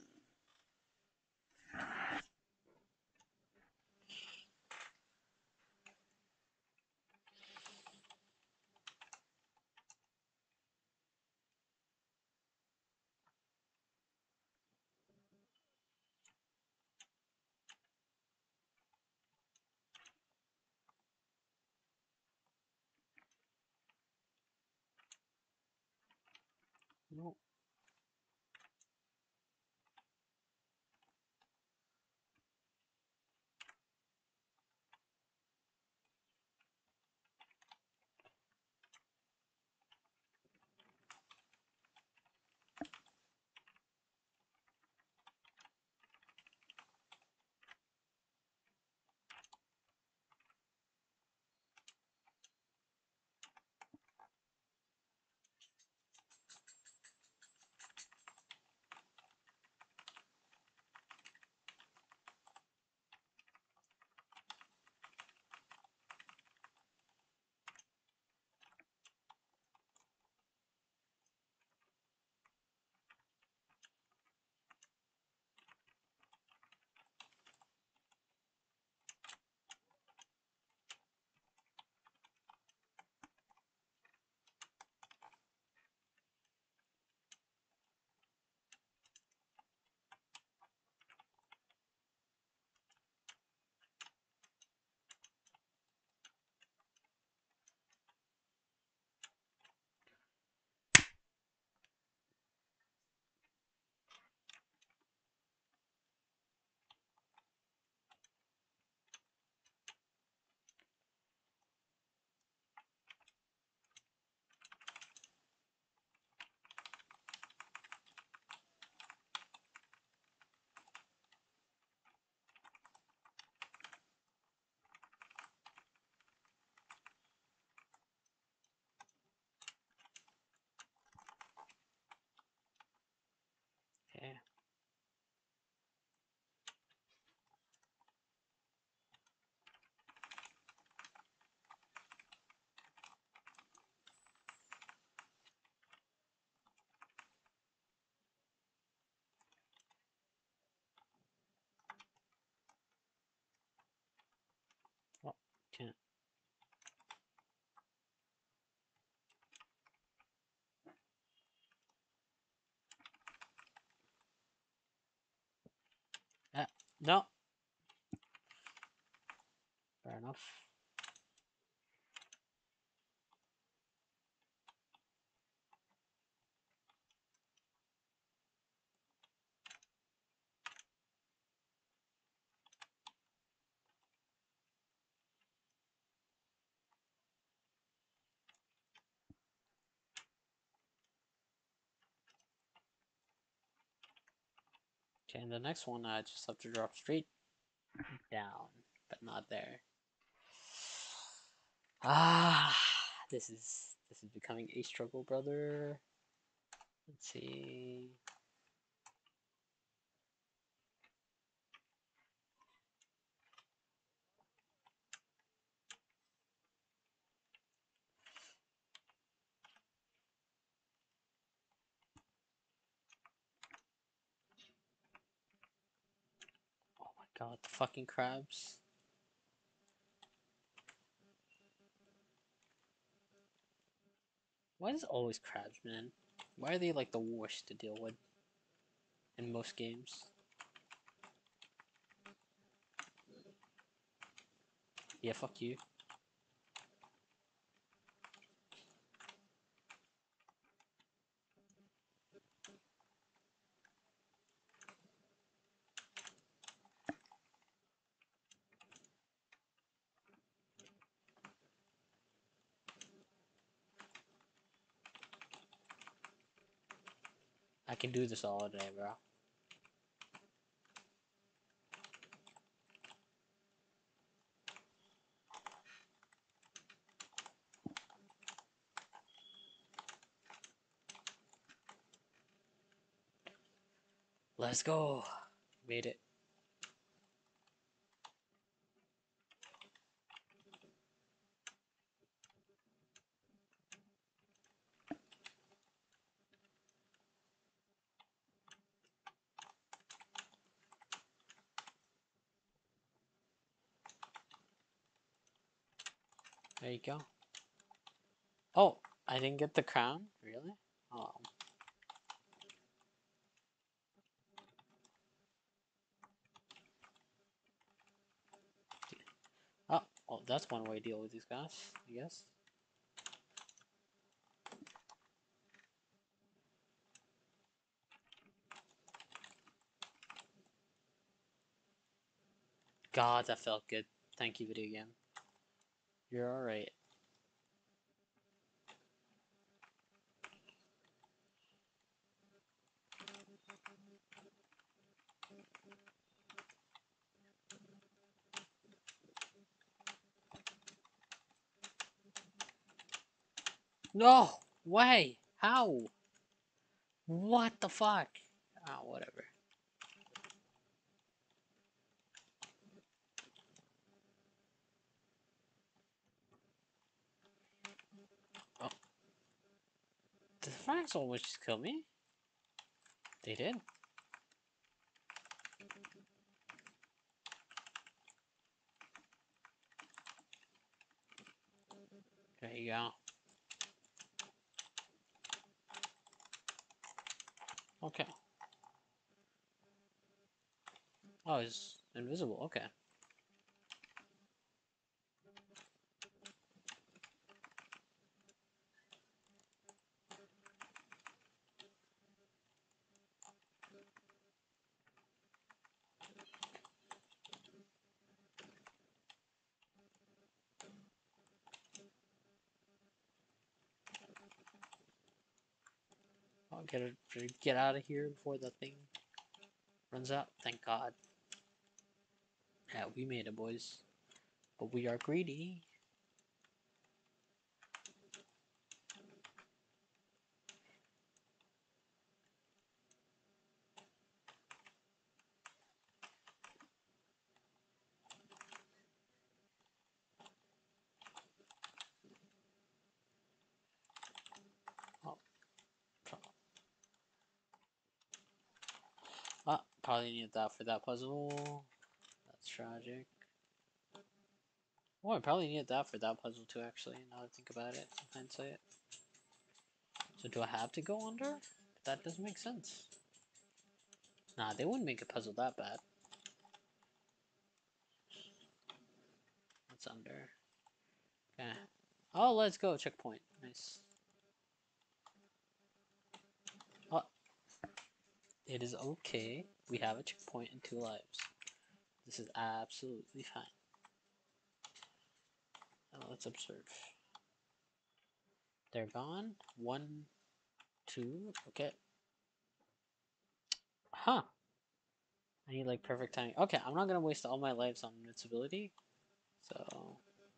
No. Okay. Oh, can't. Ah, no. Fair enough. Okay, and the next one I just have to drop straight down, but not there. Ah, this is becoming a struggle, brother. Let's see. Oh my god, the fucking crabs. Why is it always crabs, man? Why are they like the worst to deal with in most games? Yeah, fuck you. I can do this all day, bro. Let's go. Made it. There you go. Oh, I didn't get the crown? Really? Oh. Oh, well, that's one way to deal with these guys, I guess. God, that felt good. Thank you, video game. You're alright. No way. How? What the fuck? Oh, whatever. Oh, did the Frags almost just kill me? They did. There you go. Okay. Oh, he's invisible. Okay. I'll get out of here before the thing runs out. Thank God. Yeah, we made it, boys. But we are greedy. Oh, probably needed that for that puzzle. That's tragic. Oh, I probably needed that for that puzzle too, actually, now that I think about it, in hindsight. So do I have to go under? That doesn't make sense. Nah, they wouldn't make a puzzle that bad. What's under? Okay. Oh, let's go. Checkpoint. Nice. Oh, it is okay. We have a checkpoint and 2 lives. This is absolutely fine. Now let's observe. They're gone. 1, 2. Okay. Huh. I need like perfect timing. Okay, I'm not gonna waste all my lives on invincibility. So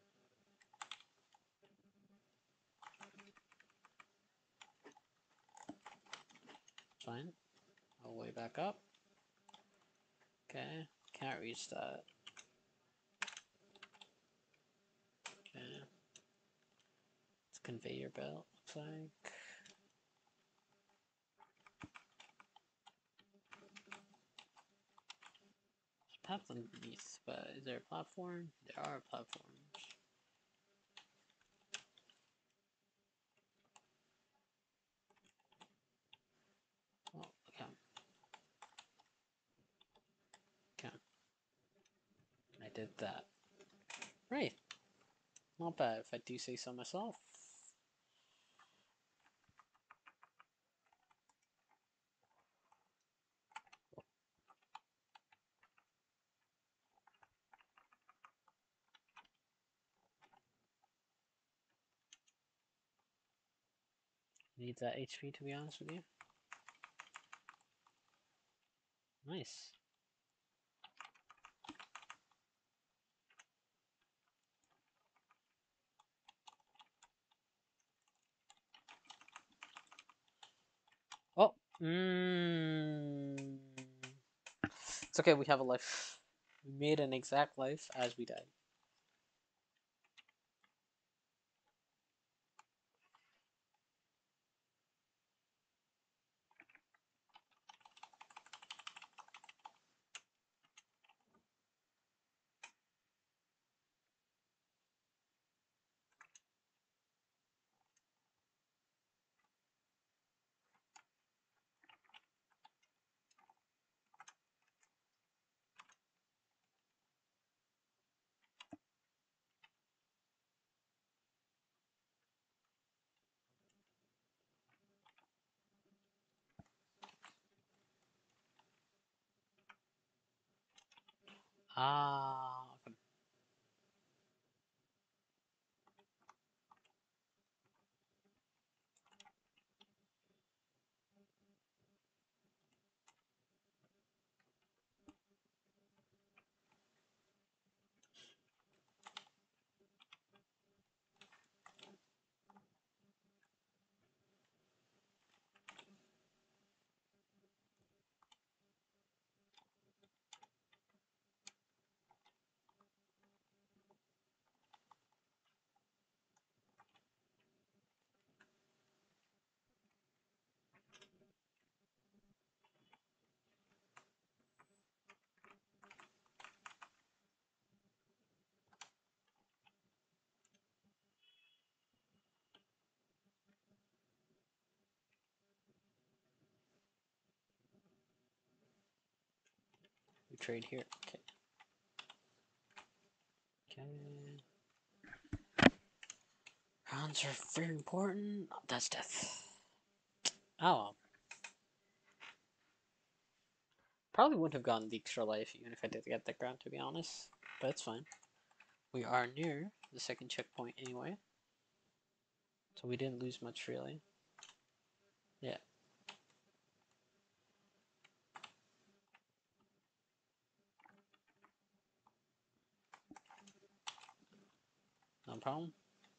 fine. I'll way back up. Okay. Can't reach that. Okay. It's conveyor belt, looks like. There's paths underneath, but is there a platform? There are platforms. Oh, okay. Okay. I did that. Right. Not bad if I do say so myself. Need that HP to be honest with you. Nice. Oh. It's okay, we have a life. We made an exact life as we died. Ah, okay. We trade here. Okay. Okay. Rounds are very important. Oh, that's death. Oh well. Probably wouldn't have gotten the extra life even if I did get the ground, to be honest. But it's fine. We are near the second checkpoint anyway. So we didn't lose much really. Yeah, no problem.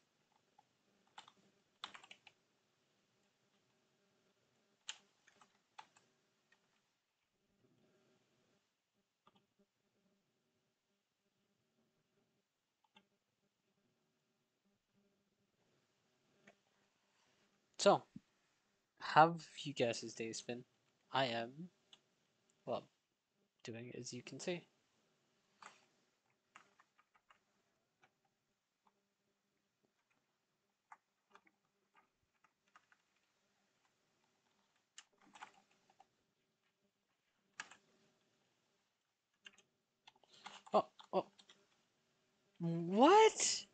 So, how have you guys' days been? I am, well, doing as you can see. Oh, oh, what?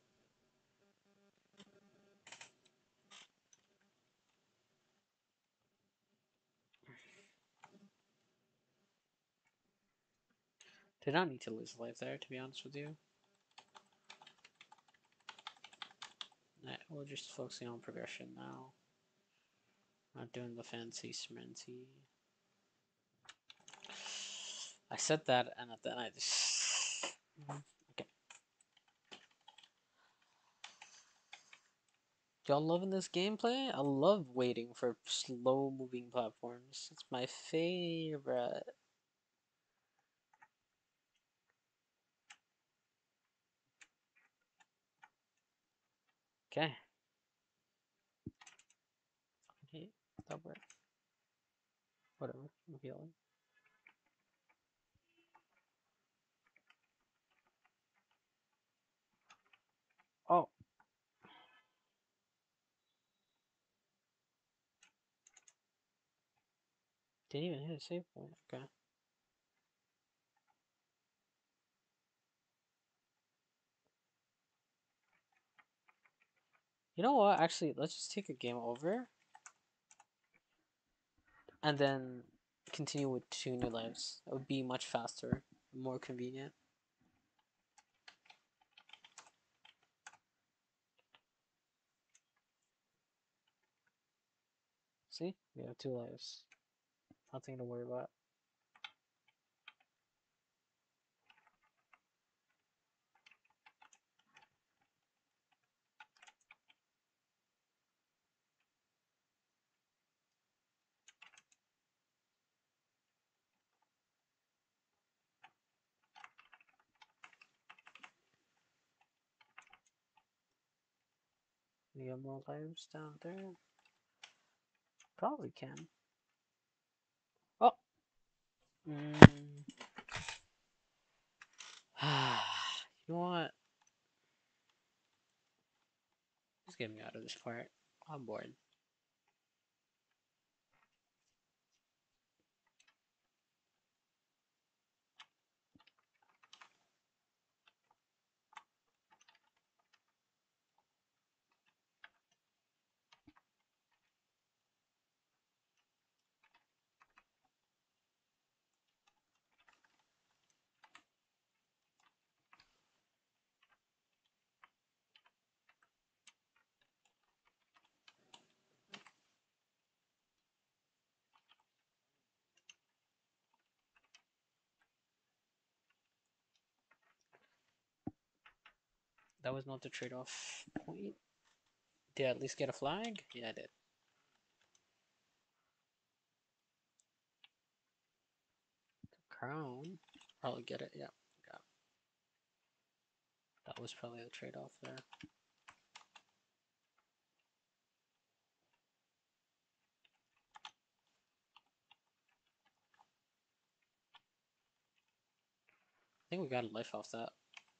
Did not need to lose life there, to be honest with you. Nah, we're just focusing on progression now. Not doing the fancy sminty. I said that, and then I just. Okay. Y'all loving this gameplay? I love waiting for slow moving platforms. It's my favorite. Okay. Okay. Stubborn. Whatever. I'm healing. Oh. Didn't even hit a save point. Okay. You know what? Actually, let's just take a game over and then continue with 2 new lives. It would be much faster, more convenient. See? We have 2 lives. Nothing to worry about. We have more lives down there. Probably can. Oh! Mm. You know what? Just get me out of this part. I'm bored. That was not the trade-off point. Did I at least get a flag? Yeah, I did. Crown. Probably get it. Yeah. Got it. That was probably the trade-off there. I think we got a life off that.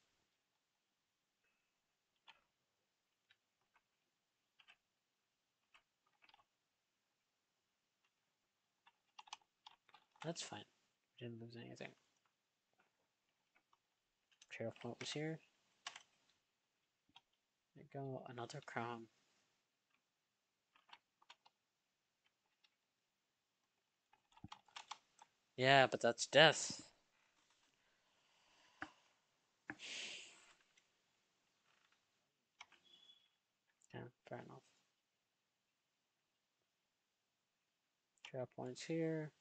That's fine. We didn't lose anything. Trade-off point was here. There you go. Another crown. Yeah, but that's death. Yeah, fair enough. Trade-off points here.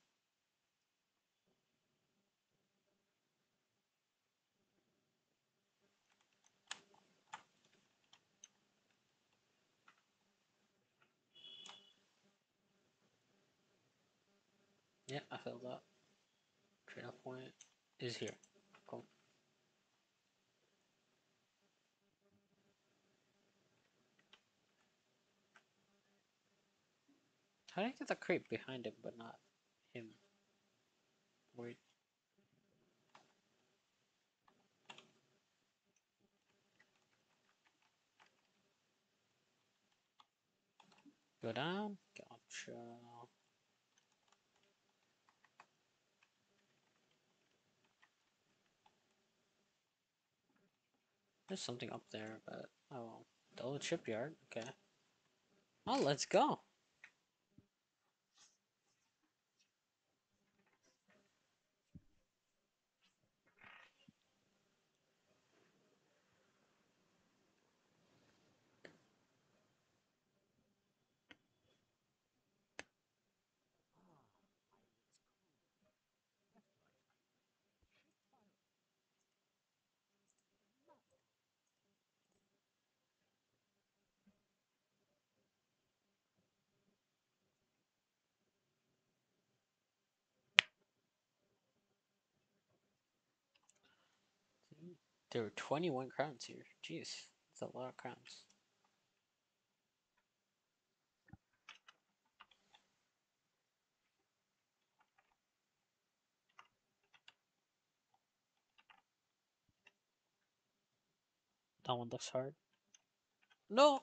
Yeah, I filled that. Trade-off point is here. Cool. How did I get the creep behind him, but not him? Weird. Go down. Gotcha. There's something up there, but oh, the old shipyard. Okay. Oh, let's go. There were 21 crowns here. Jeez, that's a lot of crowns. That one looks hard. No!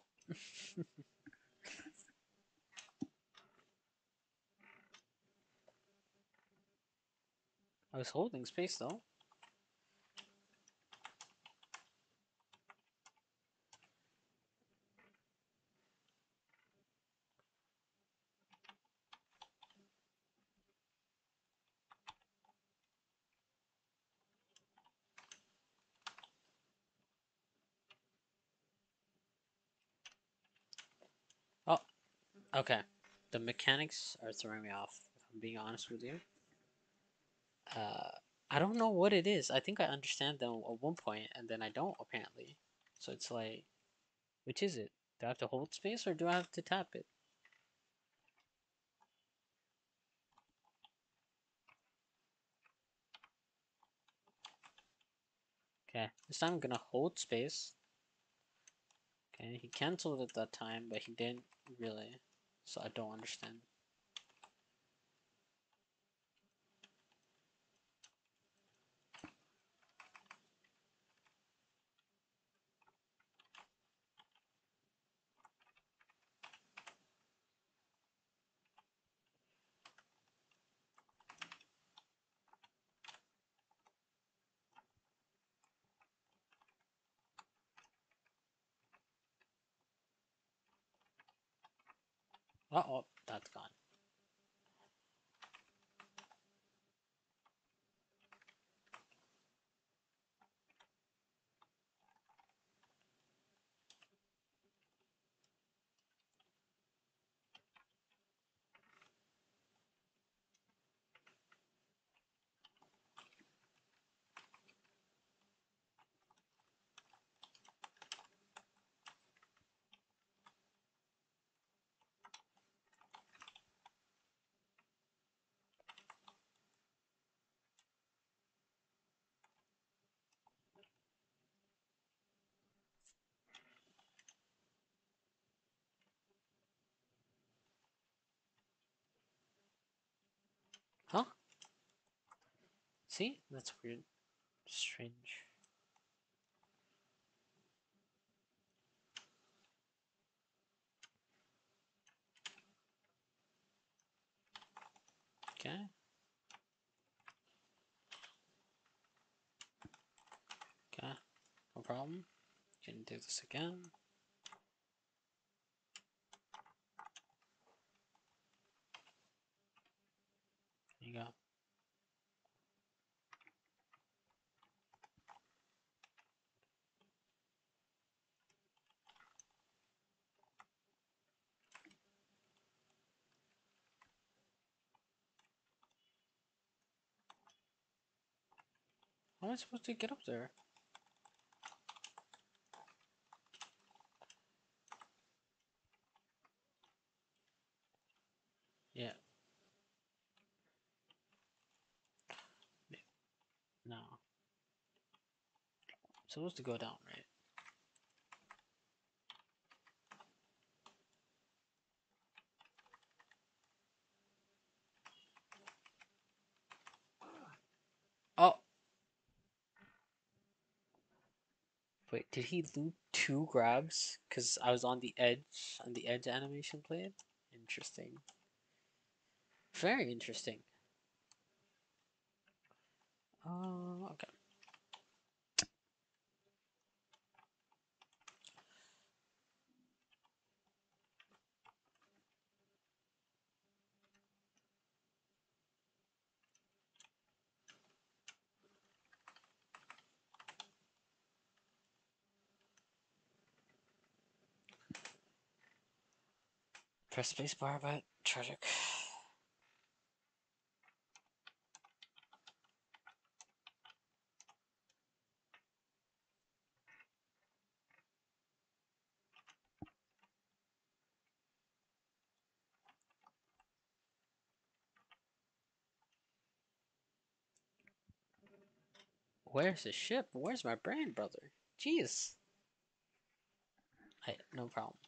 I was holding space though. Oh, okay. The mechanics are throwing me off, if I'm being honest with you. Uh, I don't know what it is. I think I understand them at one point, and then I don't, apparently. So it's like, which is it? Do I have to hold space, or do I have to tap it? Okay, this time I'm gonna hold space. Okay, he cancelled it that time, but he didn't really. So I don't understand. Oh, that's gone. Huh? See? That's weird. Strange. Okay. Okay. No problem. Can do this again. There you go. How am I supposed to get up there? Yeah. No. I'm supposed to go down, right? Oh! Wait, did he loop two grabs? Because I was on the edge animation played? Interesting. Very interesting. Okay. Press spacebar, but tragic. Where's the ship? Where's my brain, brother? Jeez. No problem.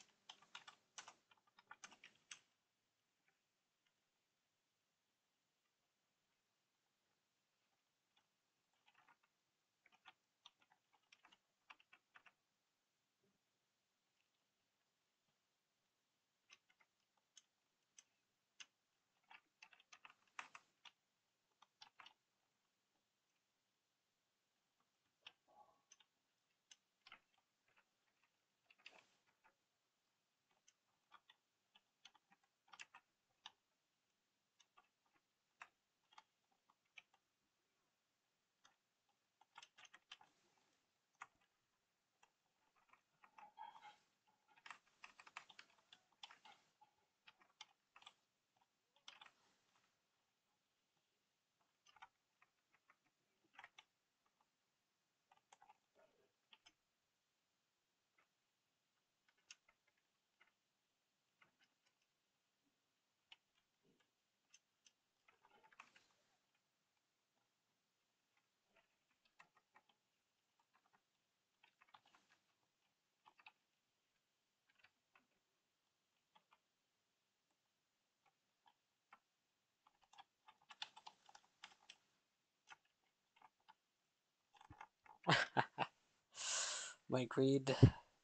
My greed.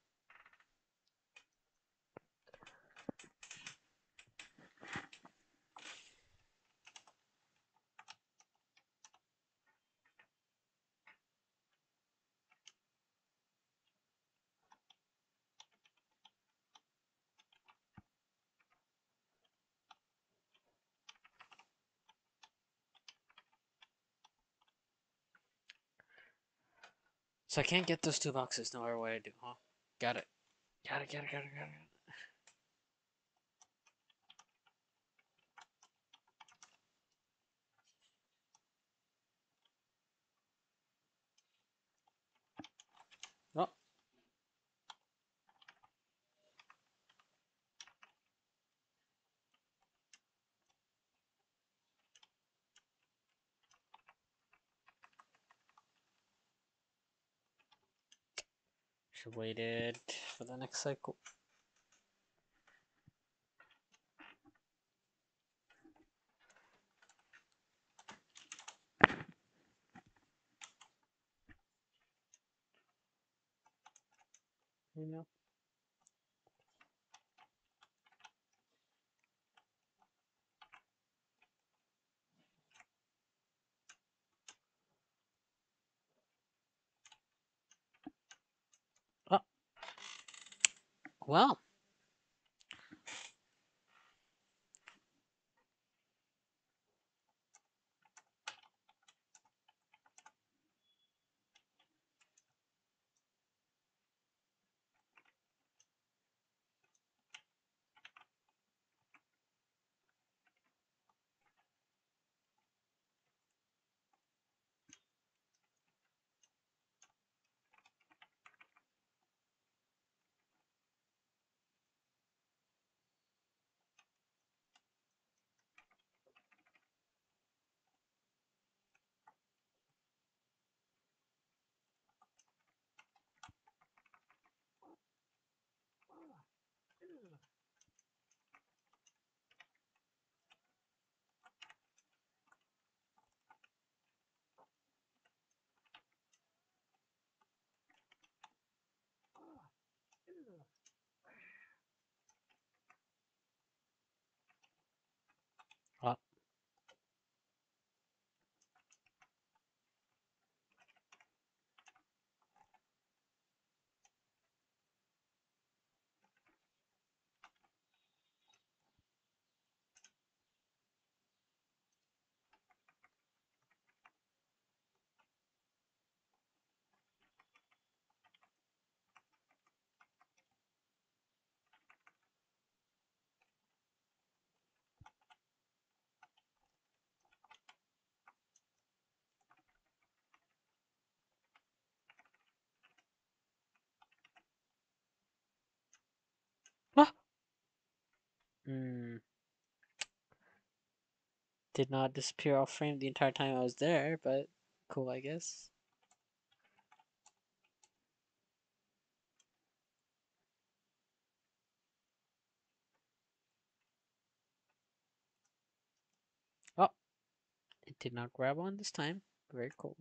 So I can't get those two boxes no matter what I do, huh? Got it. Got it. Oh, should have waited for the next cycle. You know. Oh, well. Oh, ah. Hmm. Did not disappear off frame the entire time I was there, but cool, I guess. Oh, it did not grab on this time. Very cool.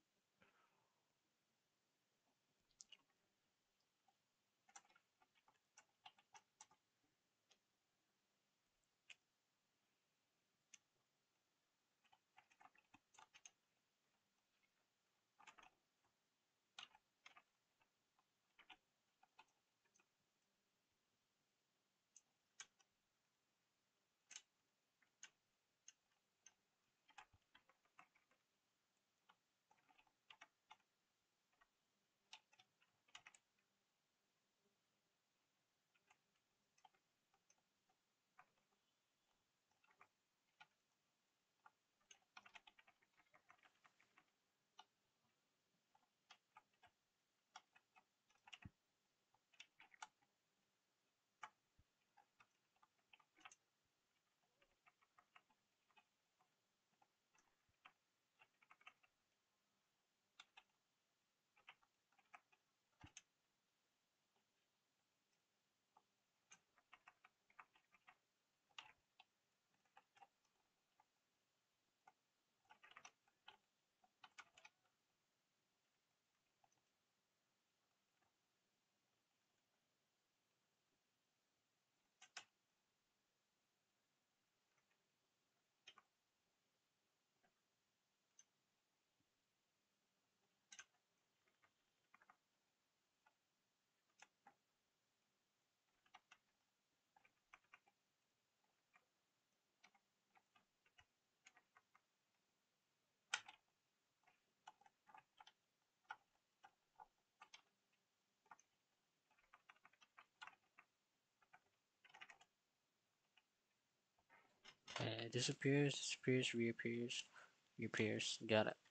Disappears, disappears, reappears, reappears. Got it.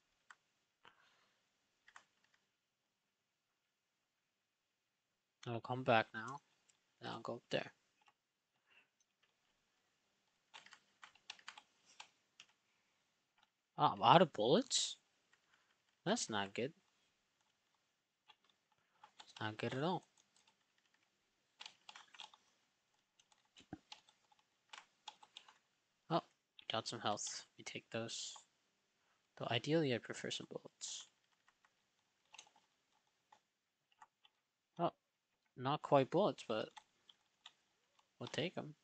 I'll come back now. Then I'll go up there. Oh, I'm out of bullets? That's not good. Not good at all. Oh, got some health. We take those. Though ideally, I prefer some bullets. Oh, Not quite bullets, but we'll take them.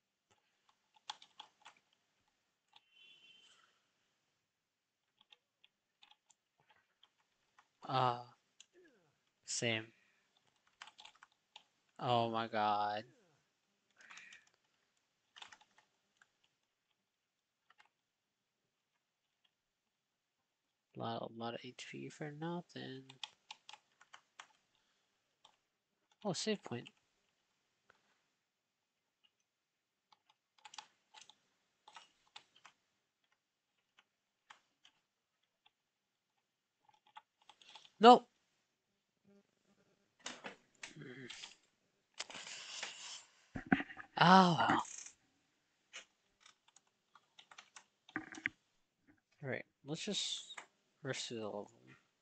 Same. Oh my god. A lot of HP for nothing. Oh, save point. Nope. Oh well. Alright, let's just rest the level.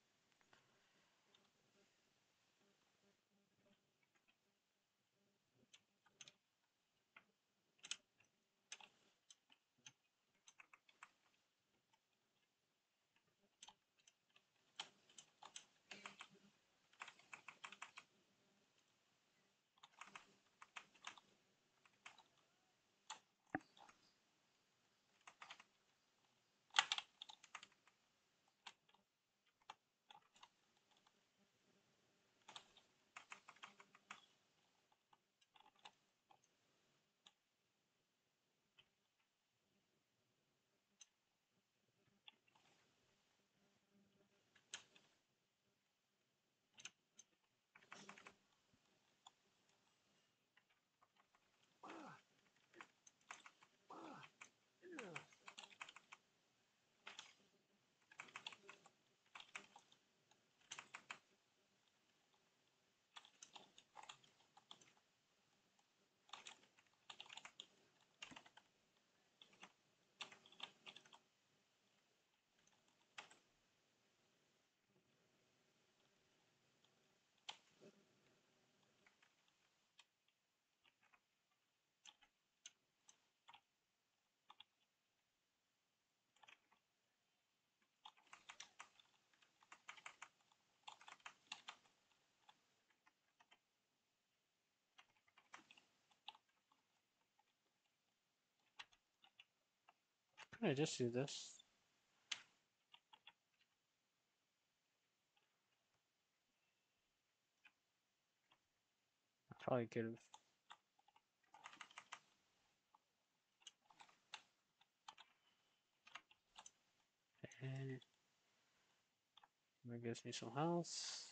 Can I just do this? I probably could have. Okay. That gives me some health.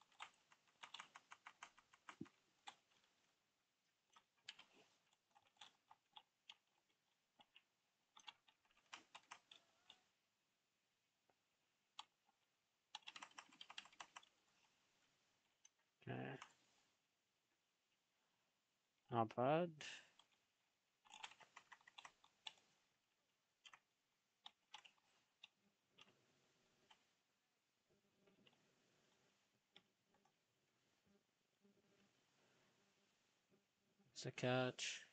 Okay. Not bad. It's a catch.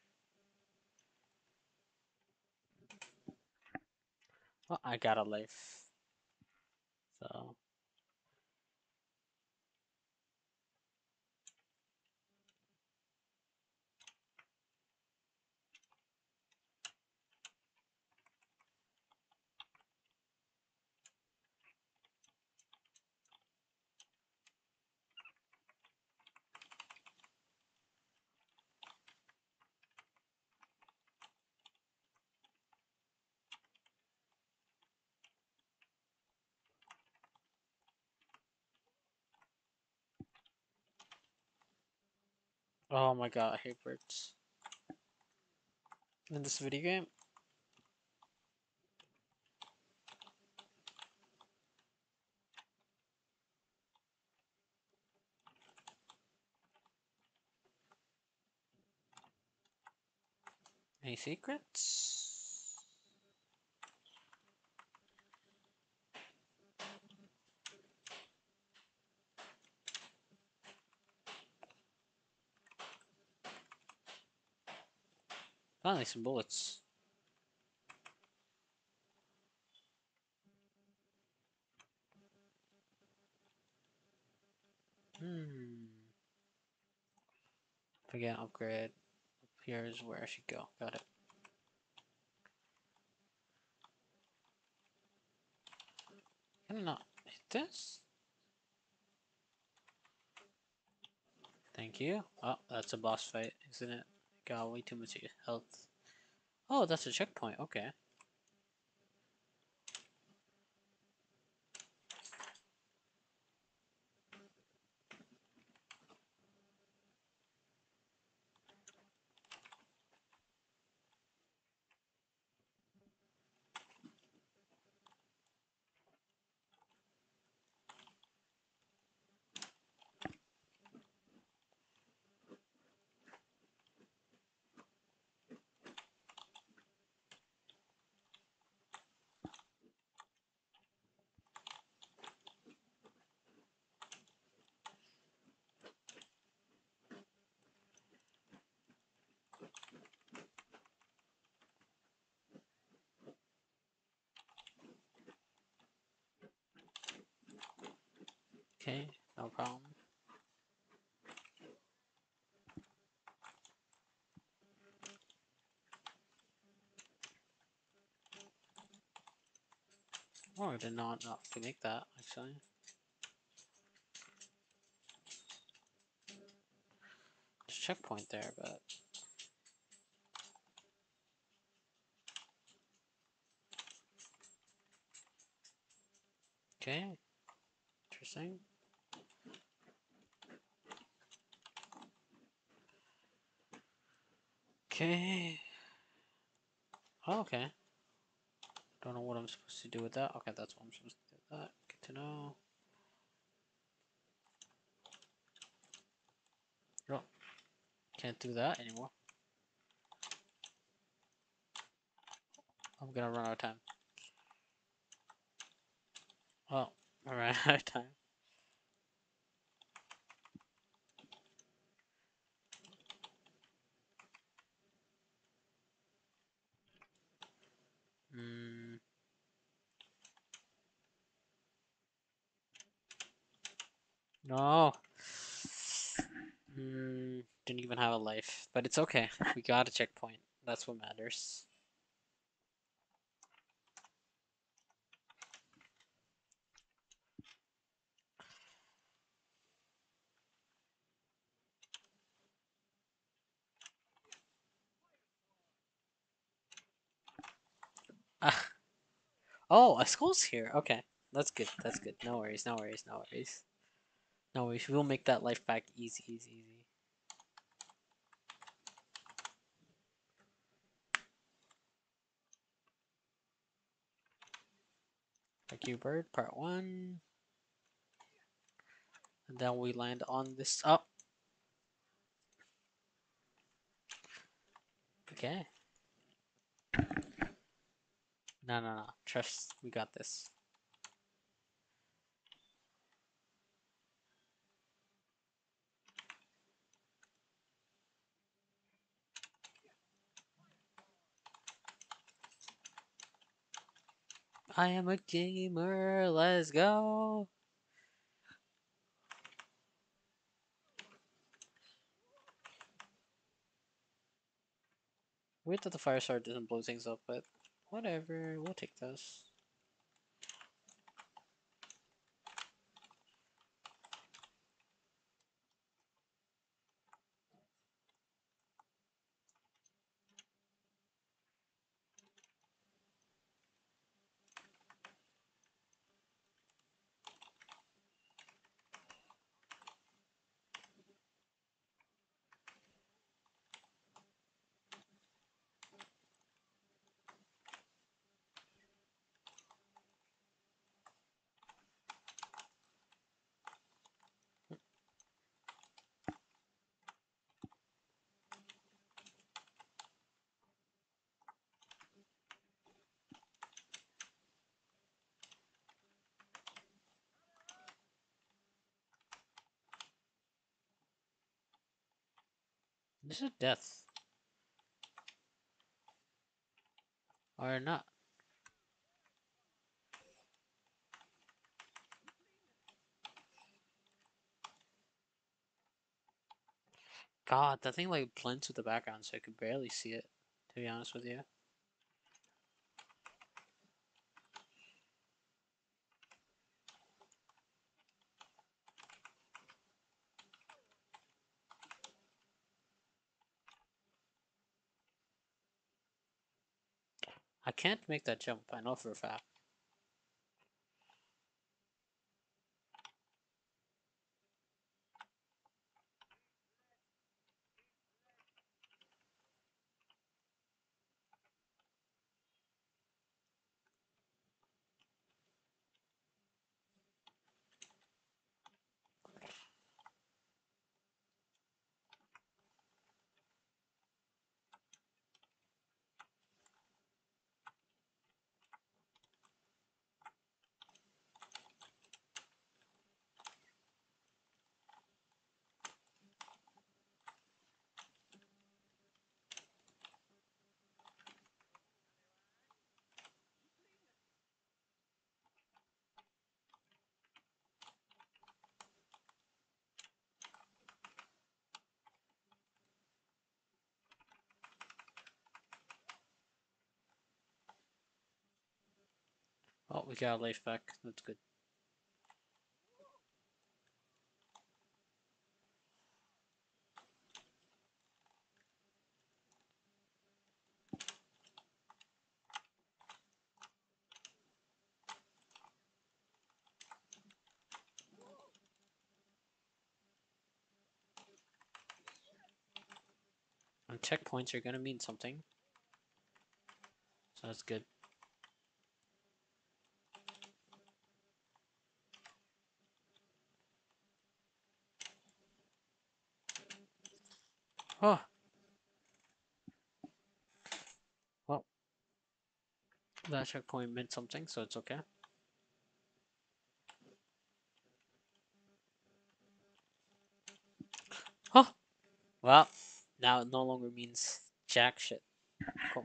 Oh, I got a life. So, oh my god, I hate birds. In this video game, any secrets? Finally, some bullets. Hmm. Again, upgrade. Here's where I should go. Got it. Can I not hit this? Thank you. Oh, that's a boss fight, isn't it? Got way too much health. Oh, that's a checkpoint. Okay. Okay, no problem. Oh, I did not know to make that actually. There's a checkpoint there, but okay, interesting. Okay. Oh, okay. Don't know what I'm supposed to do with that. Okay, that's what I'm supposed to do with that. Good to know. Oh, can't do that anymore. I'm gonna run out of time. Oh, I ran out of time. Hmm. No. Didn't even have a life, but it's okay. We got a checkpoint. That's what matters. Ah. Oh, a skull's here. Okay, that's good. That's good. No worries. No worries. No worries. No worries. We'll make that life back easy, easy, easy. Thank you, bird. Part one, and then we land on this. Oh, okay. No, no, no. Trust. We got this. I am a gamer. Let's go. Weird that the fire sword doesn't blow things up, but whatever. We'll take this. This is death. Or not. God, that thing like blends with the background, so I could barely see it. To be honest with you, I can't make that jump. I know for a fact. Oh, we got a life back. That's good. And checkpoints are gonna mean something, so that's good. Oh, well, that checkpoint meant something, so it's okay. Oh, well, now it no longer means jack shit. Cool.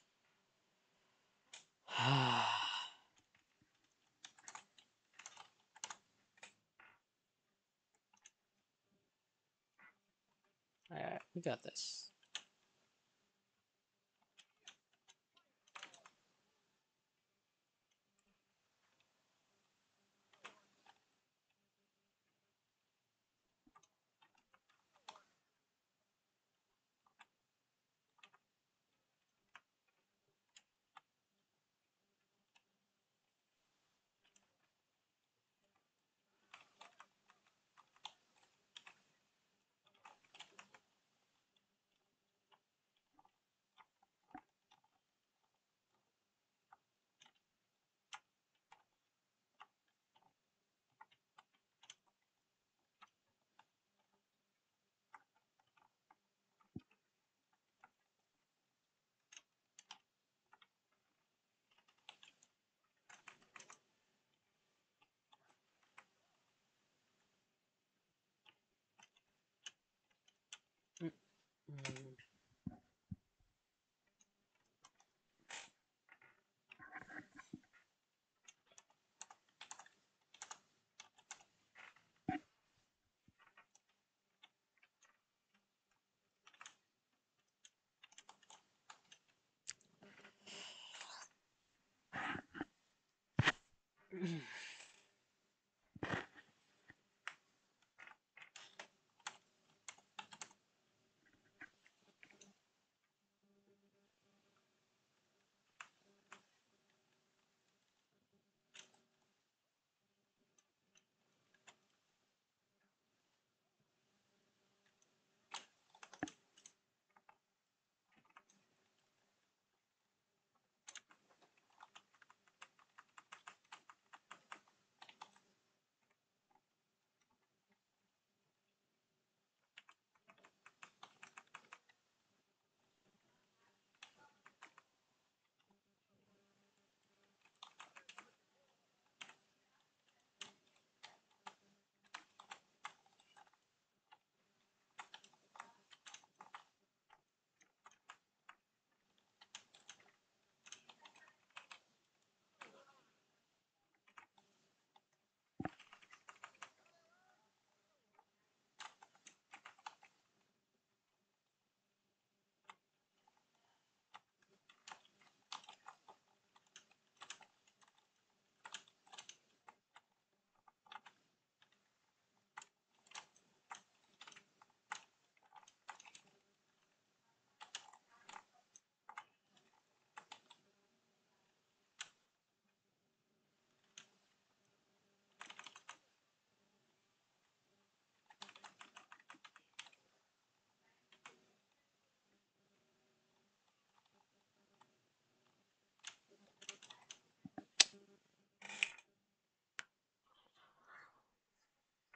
Alright, we got this. Mm, mm.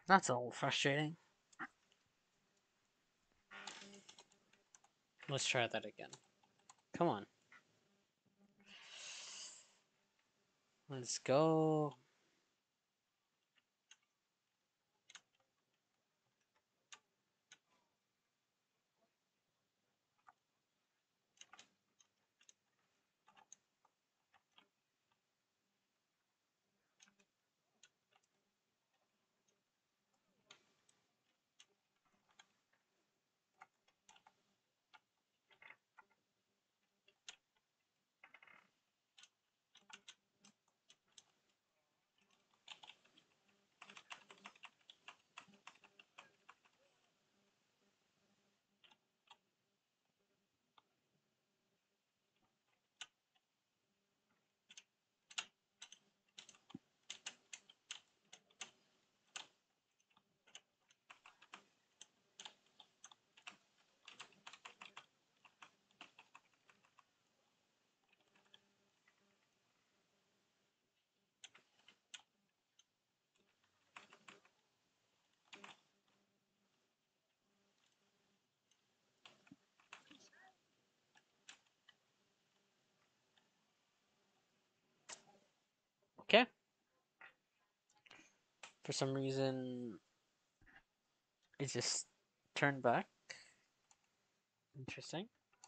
That's a little frustrating. Let's try that again. Come on. Let's go. Okay. For some reason, it just turned back. Interesting.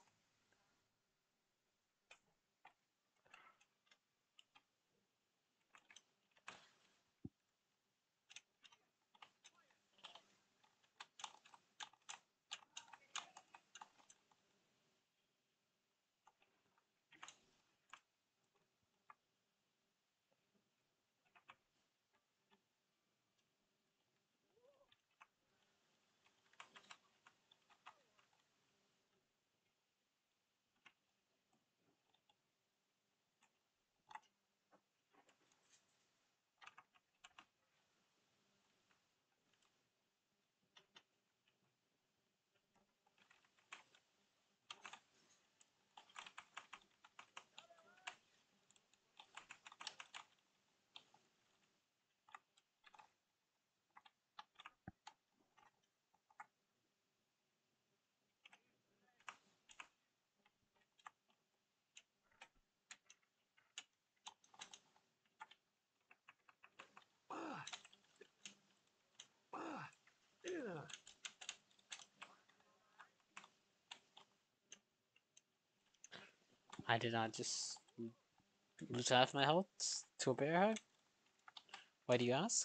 I did not just lose half my health to a bear hug. Why do you ask?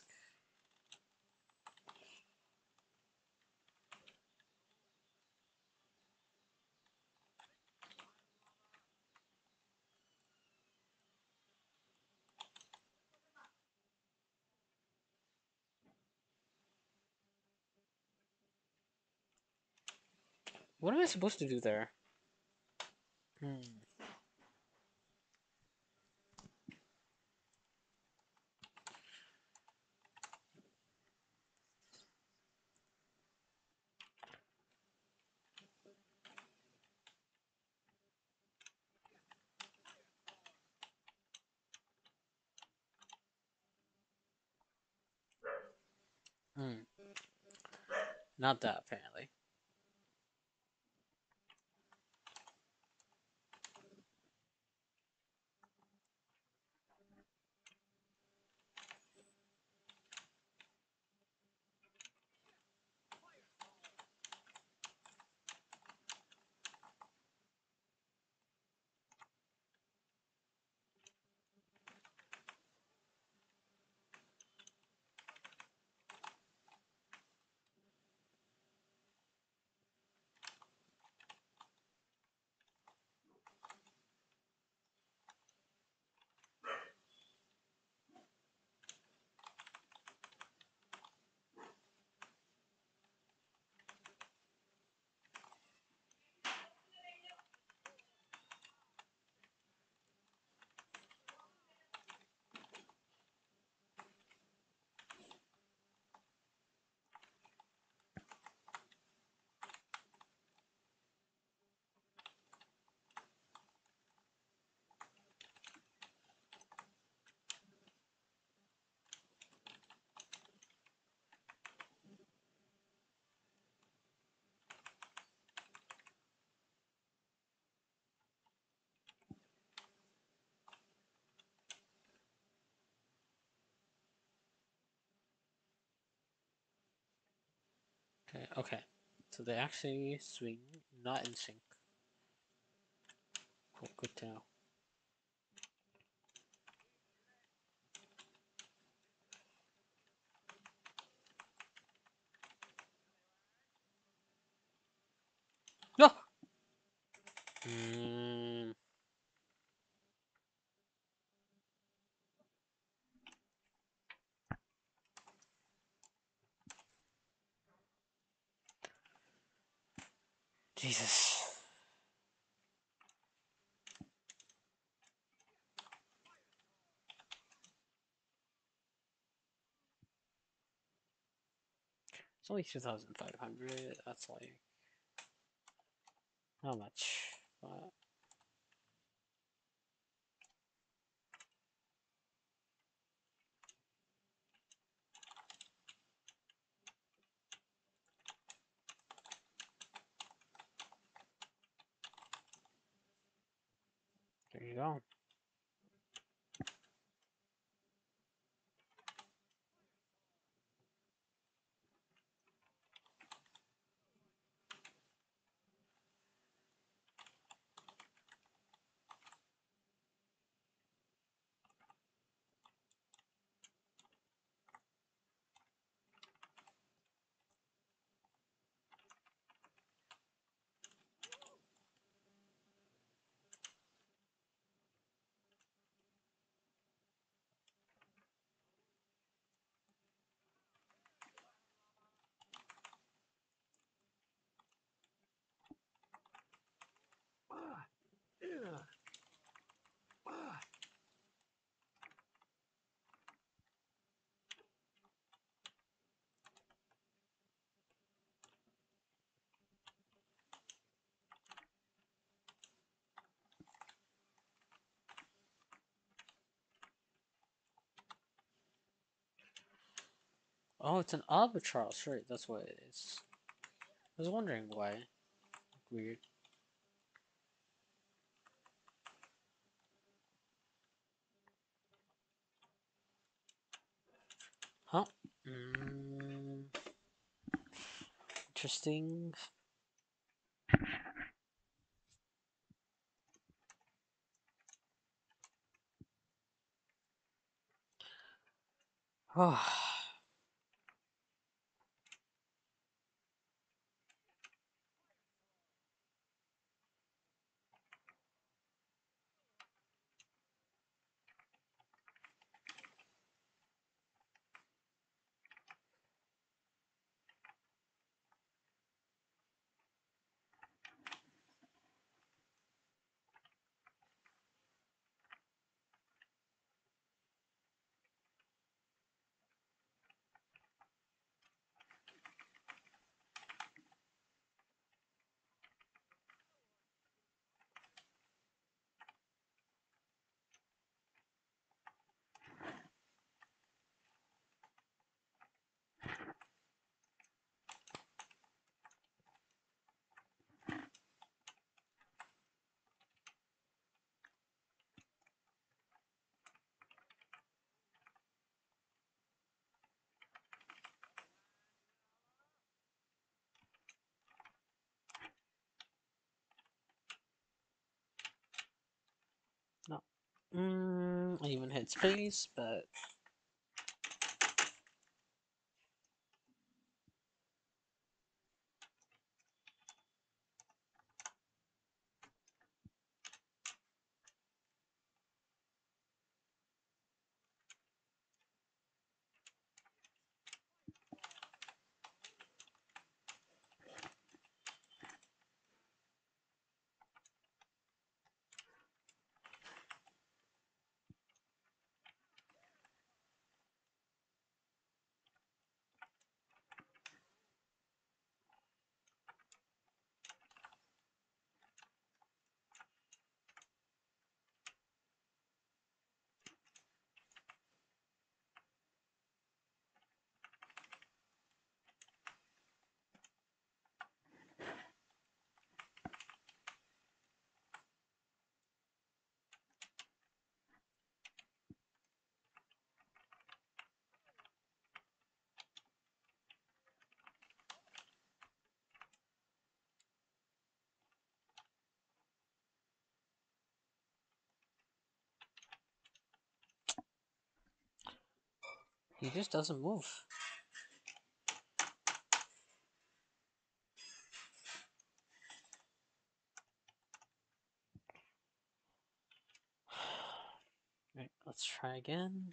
What am I supposed to do there? Hmm. Hmm. Not that, apparently. Okay, okay. So they actually swing, not in sync. Cool, good to know. No! Mm, Jesus. It's only 2,500. That's like not much. But there you go. Ah, yeah. Ah. Oh, it's an albatross, right? That's what it is. I was wondering why. Weird. Huh? Mm, interesting. Oh, no. I even hit space, but He just doesn't move. Right, let's try again.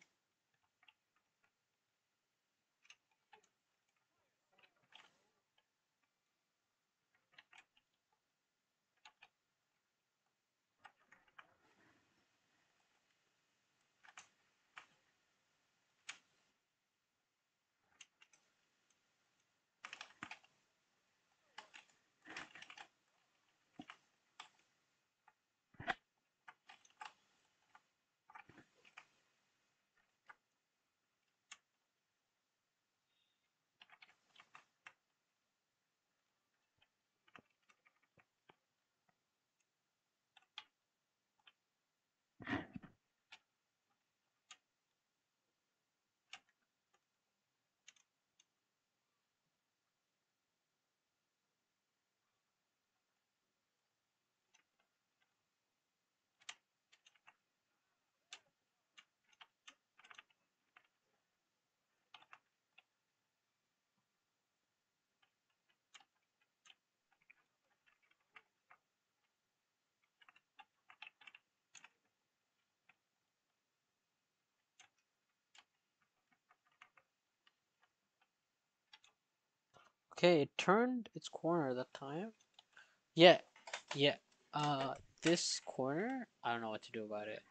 Okay, it turned its corner that time. Yeah, yeah. This corner, I don't know what to do about it.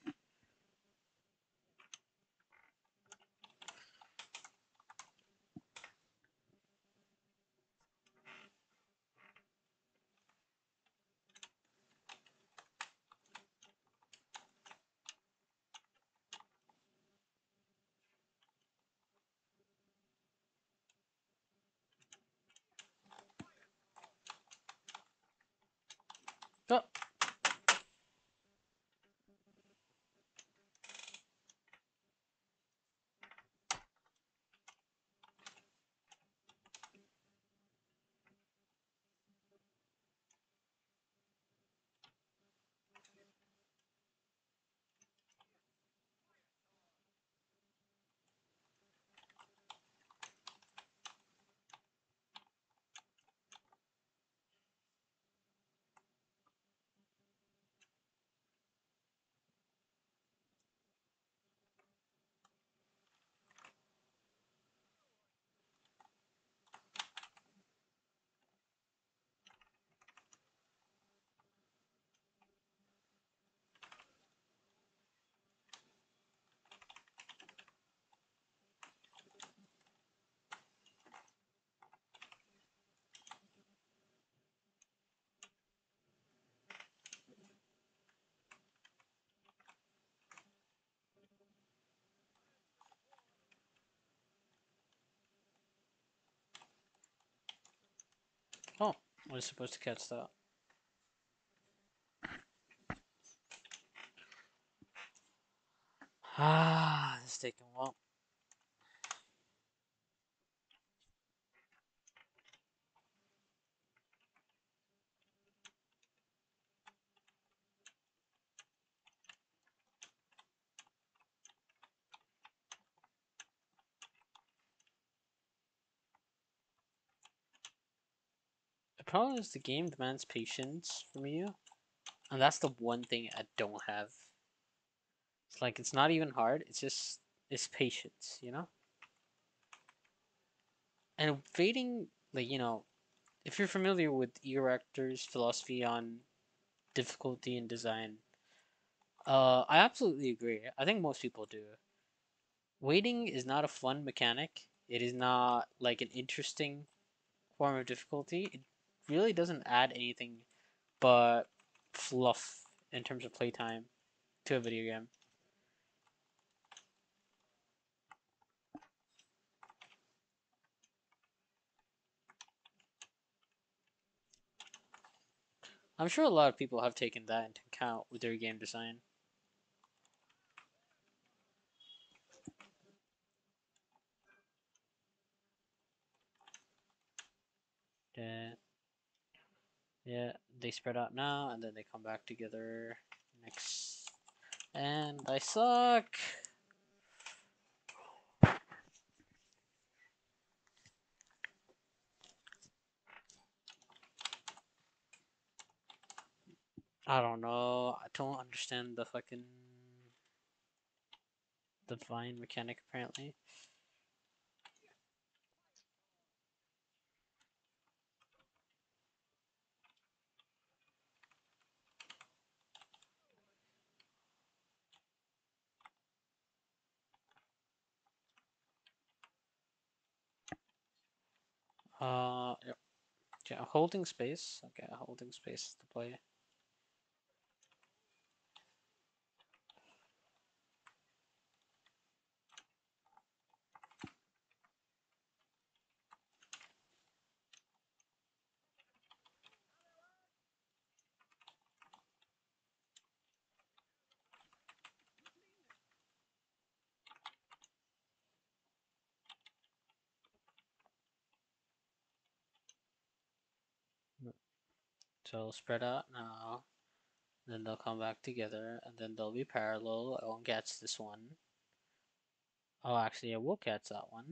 Oh, oh, I was supposed to catch that. Ah, this is taking a while. The problem is the game demands patience from you, and that's the one thing I don't have. It's like it's not even hard. It's patience, you know. And fading, like if you're familiar with Erector's philosophy on difficulty in design, I absolutely agree. I think most people do. Waiting is not a fun mechanic. It is not like an interesting form of difficulty. It really doesn't add anything but fluff in terms of playtime to a video game. I'm sure a lot of people have taken that into account with their game design. Yeah, yeah, they spread out now and then they come back together next. And I suck. I don't know. I don't understand the fucking divine mechanic apparently. Yep. Yeah, holding space. Okay, holding space to play. So spread out now. Then they'll come back together, and then they'll be parallel. I won't catch this one. Oh, actually, I will catch that one.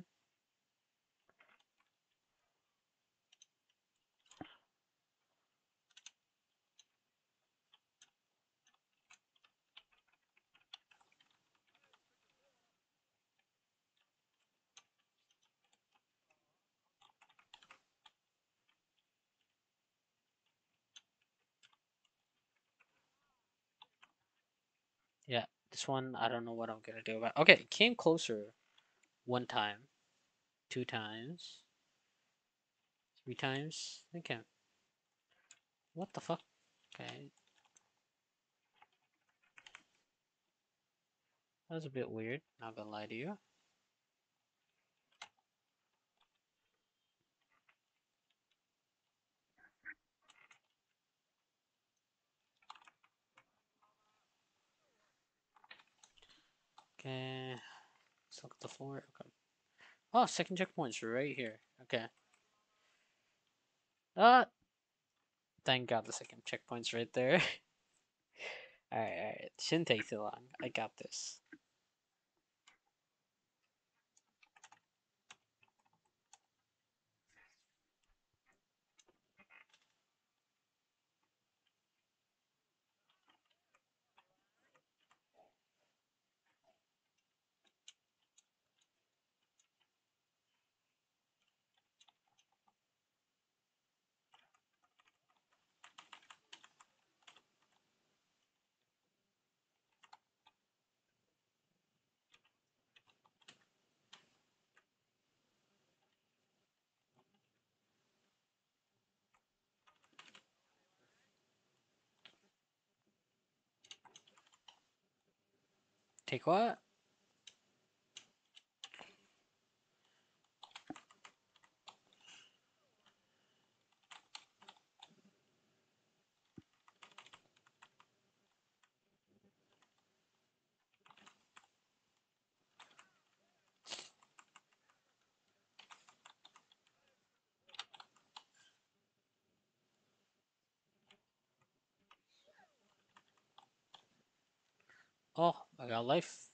Yeah, this one I don't know what I'm gonna do about. Okay, it came closer one time, two times, three times. Okay, what the fuck? Okay, that was a bit weird. Not gonna lie to you. Okay, let's look at the floor. Okay. Oh, second checkpoint's right here. Okay. Ah, thank God the second checkpoint's right there. Alright, alright. Shouldn't take too long. I got this. Take what? Oh, I got life.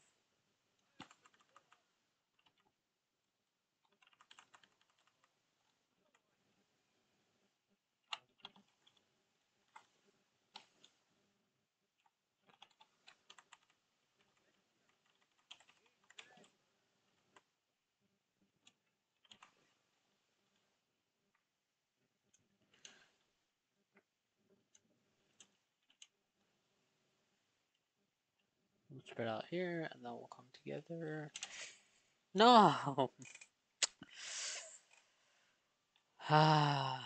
We'll spread out here, and then we'll come together. No! Ah.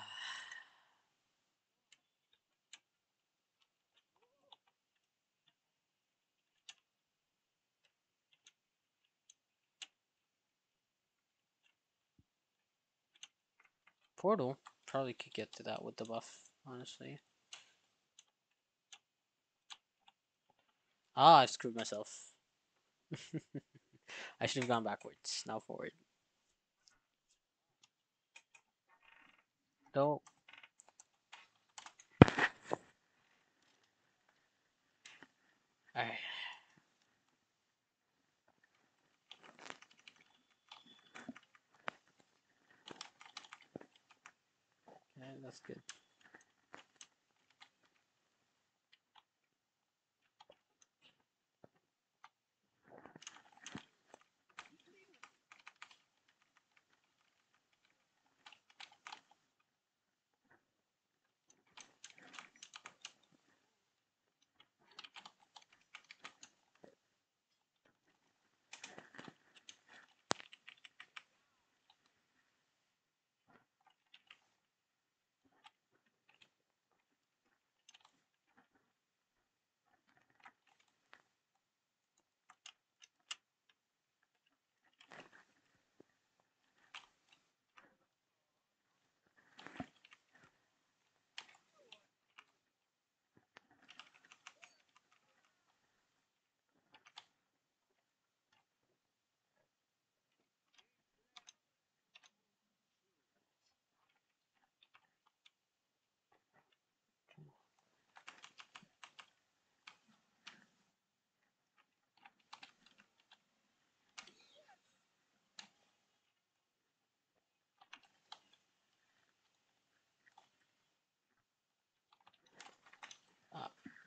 Portal. Probably could get to that with the buff, honestly. Ah, I screwed myself. I should have gone backwards, now forward. No. Alright. Okay, that's good.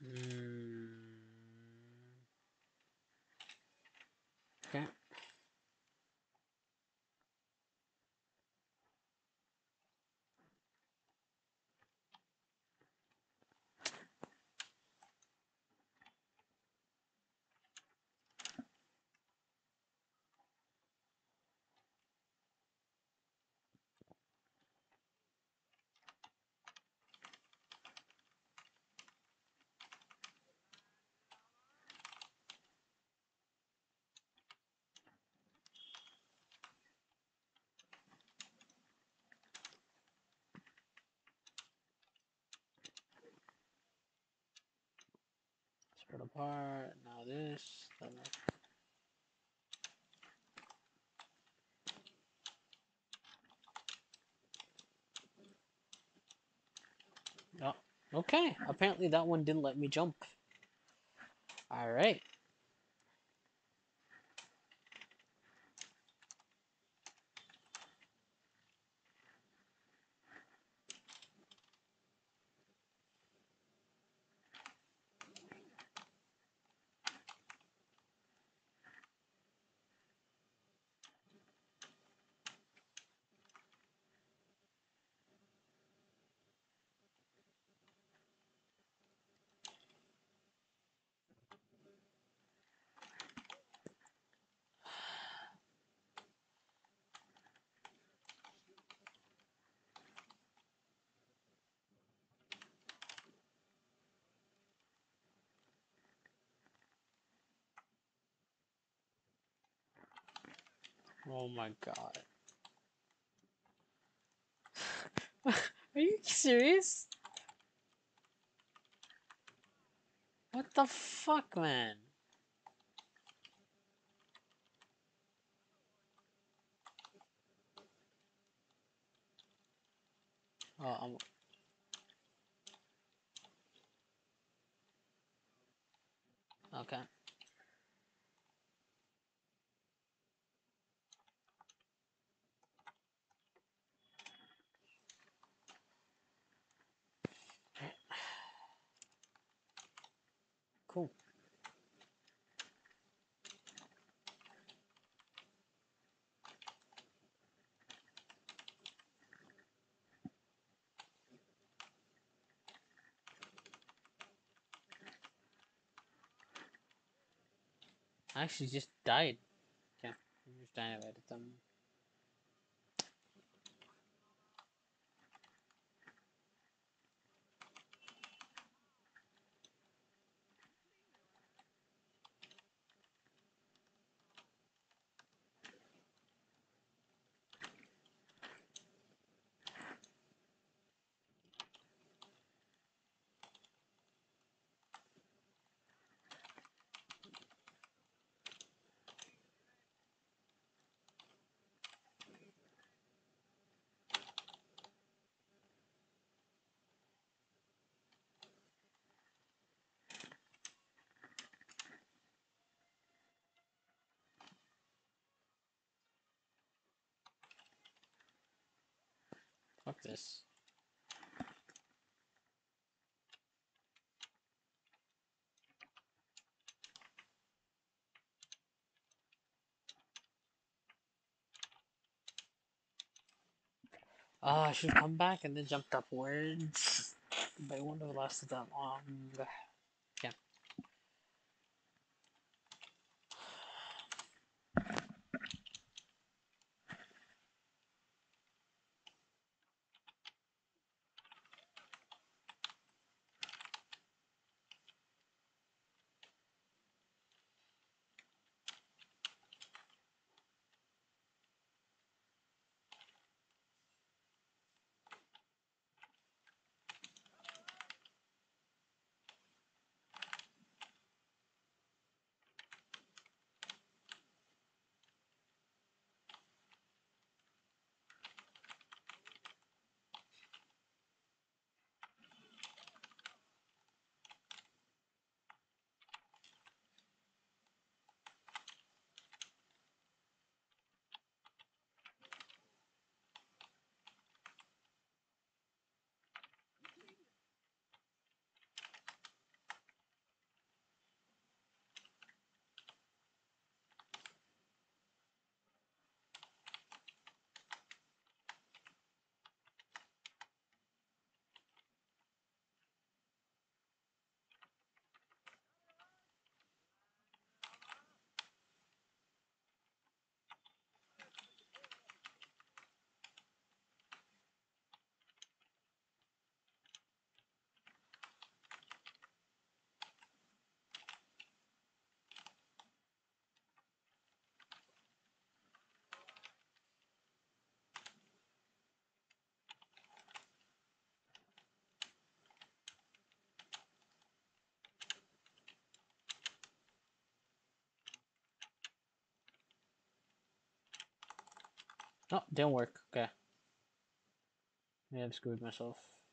Mm, okay. Spread apart. Now this. Then that. Oh, okay. Apparently that one didn't let me jump. All right. Oh my god. Are you serious? What the fuck, man? Oh, okay. Cool. I actually just died. Okay. I'm just dying about it. Fuck this. Oh, I should come back and then jumped upwards. But it wouldn't have lasted that long. Yeah. Oh, didn't work. Okay. Maybe I've screwed myself.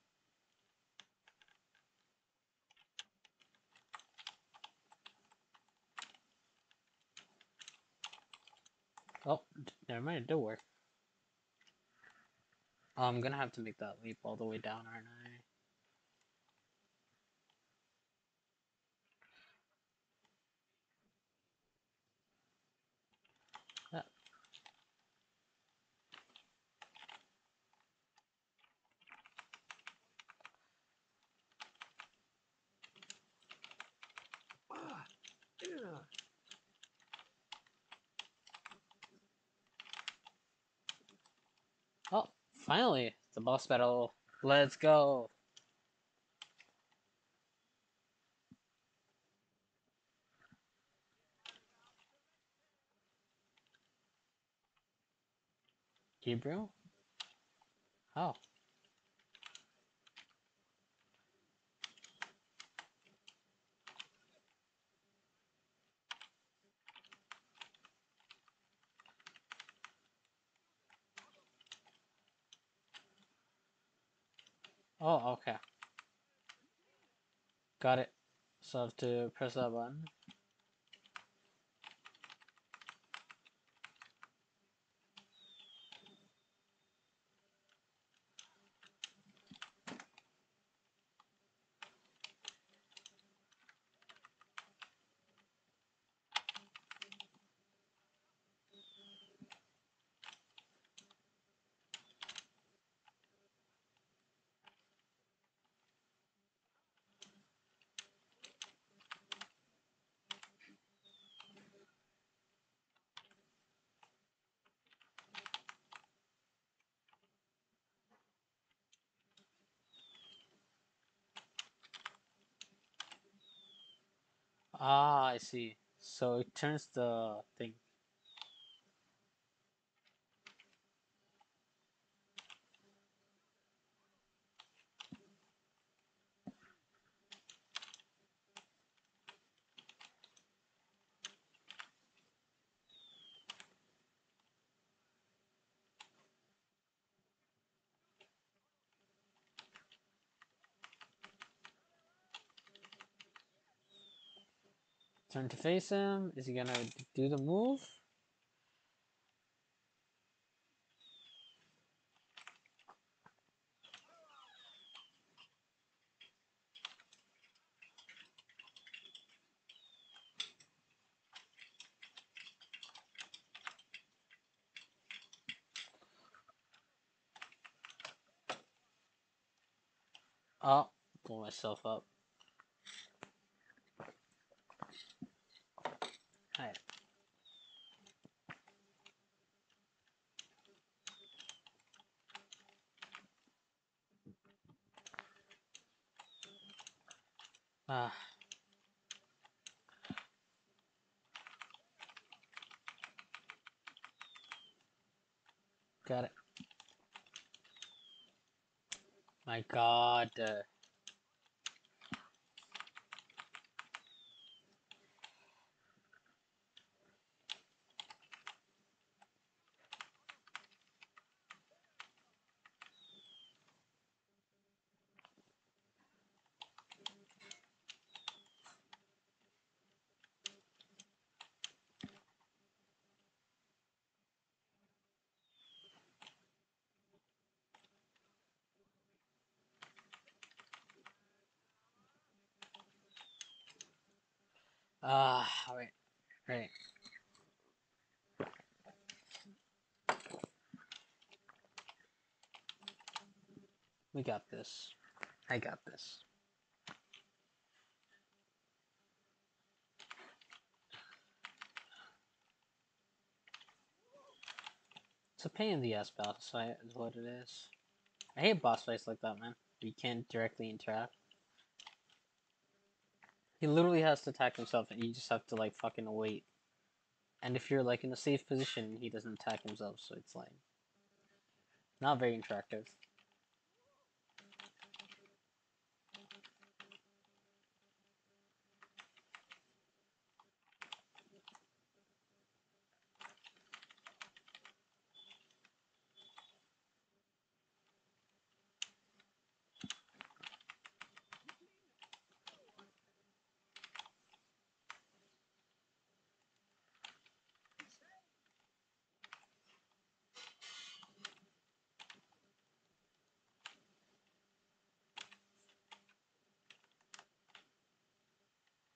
Oh, never mind. It did work. Oh, I'm gonna have to make that leap all the way down, aren't I? Yeah. Yeah. Oh, finally, the boss battle. Let's go. Gabriel? Oh. Oh, okay. Got it. So I have to press that button. Ah, I see. So it turns the thing. Turn to face him. Is he gonna do the move? Oh, pull myself up. Alright. Ah, got it. My god. Ah, alright. Right. We got this. I got this. It's a pain in the ass boss fight, is what it is. I hate boss fights like that, man. You can't directly interact. He literally has to attack himself, and you just have to like fucking wait. And if you're like in a safe position, he doesn't attack himself, so it's like not very interactive.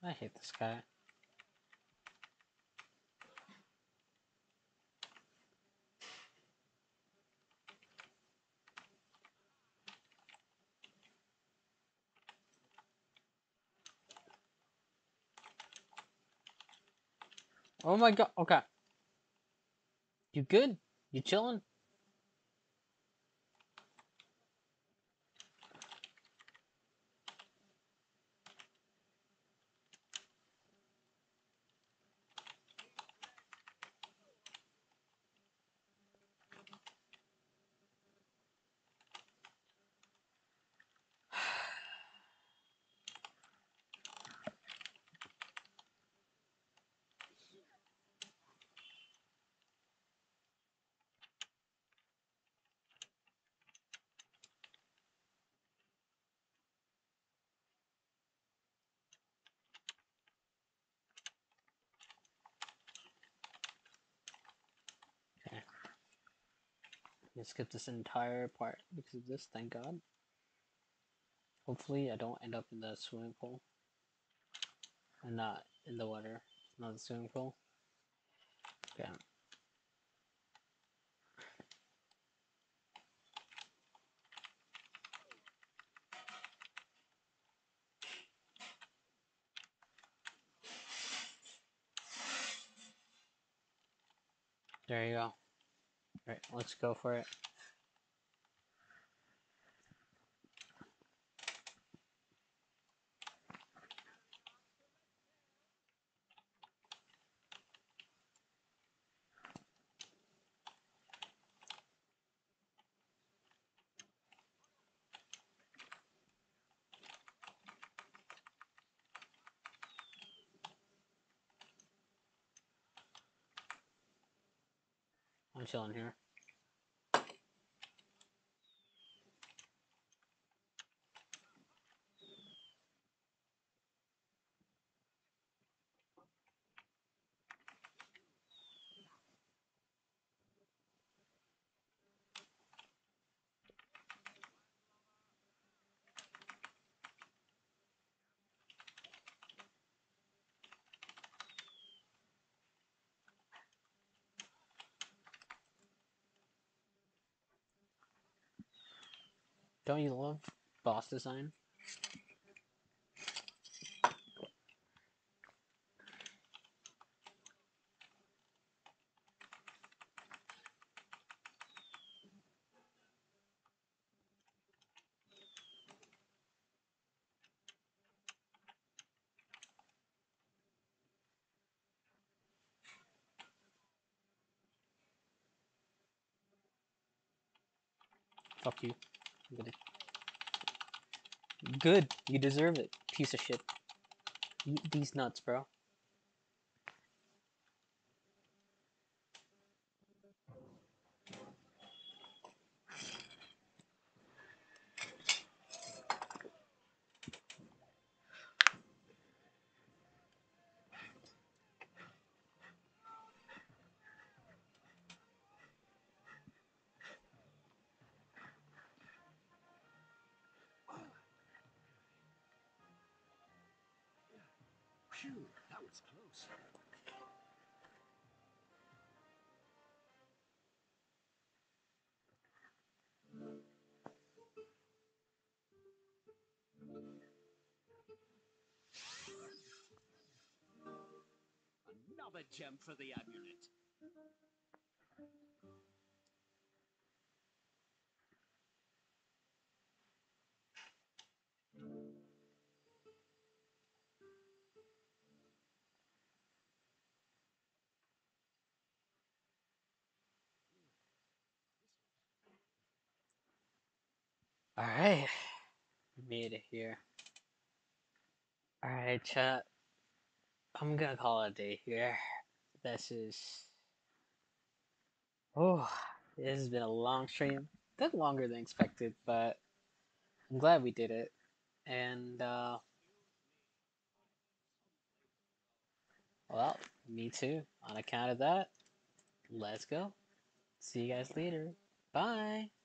I hate this guy. Oh my god. Okay. You good? You chilling? Okay. I'm skip this entire part because of this, thank god. Hopefully I don't end up in the swimming pool. And not in the water. Not the swimming pool. Okay. There you go. Alright, let's go for it. I'm chilling here. Don't you love boss design? Fuck you. Good. You deserve it. Piece of shit. Eat these nuts, bro. Phew, that was close. Another gem for the amulet. Alright. Made it here. Alright, chat. I'm gonna call it a day here. This is. Oh, this has been a long stream. A bit longer than expected, but I'm glad we did it. And, well, me too. On account of that, let's go. See you guys later. Bye.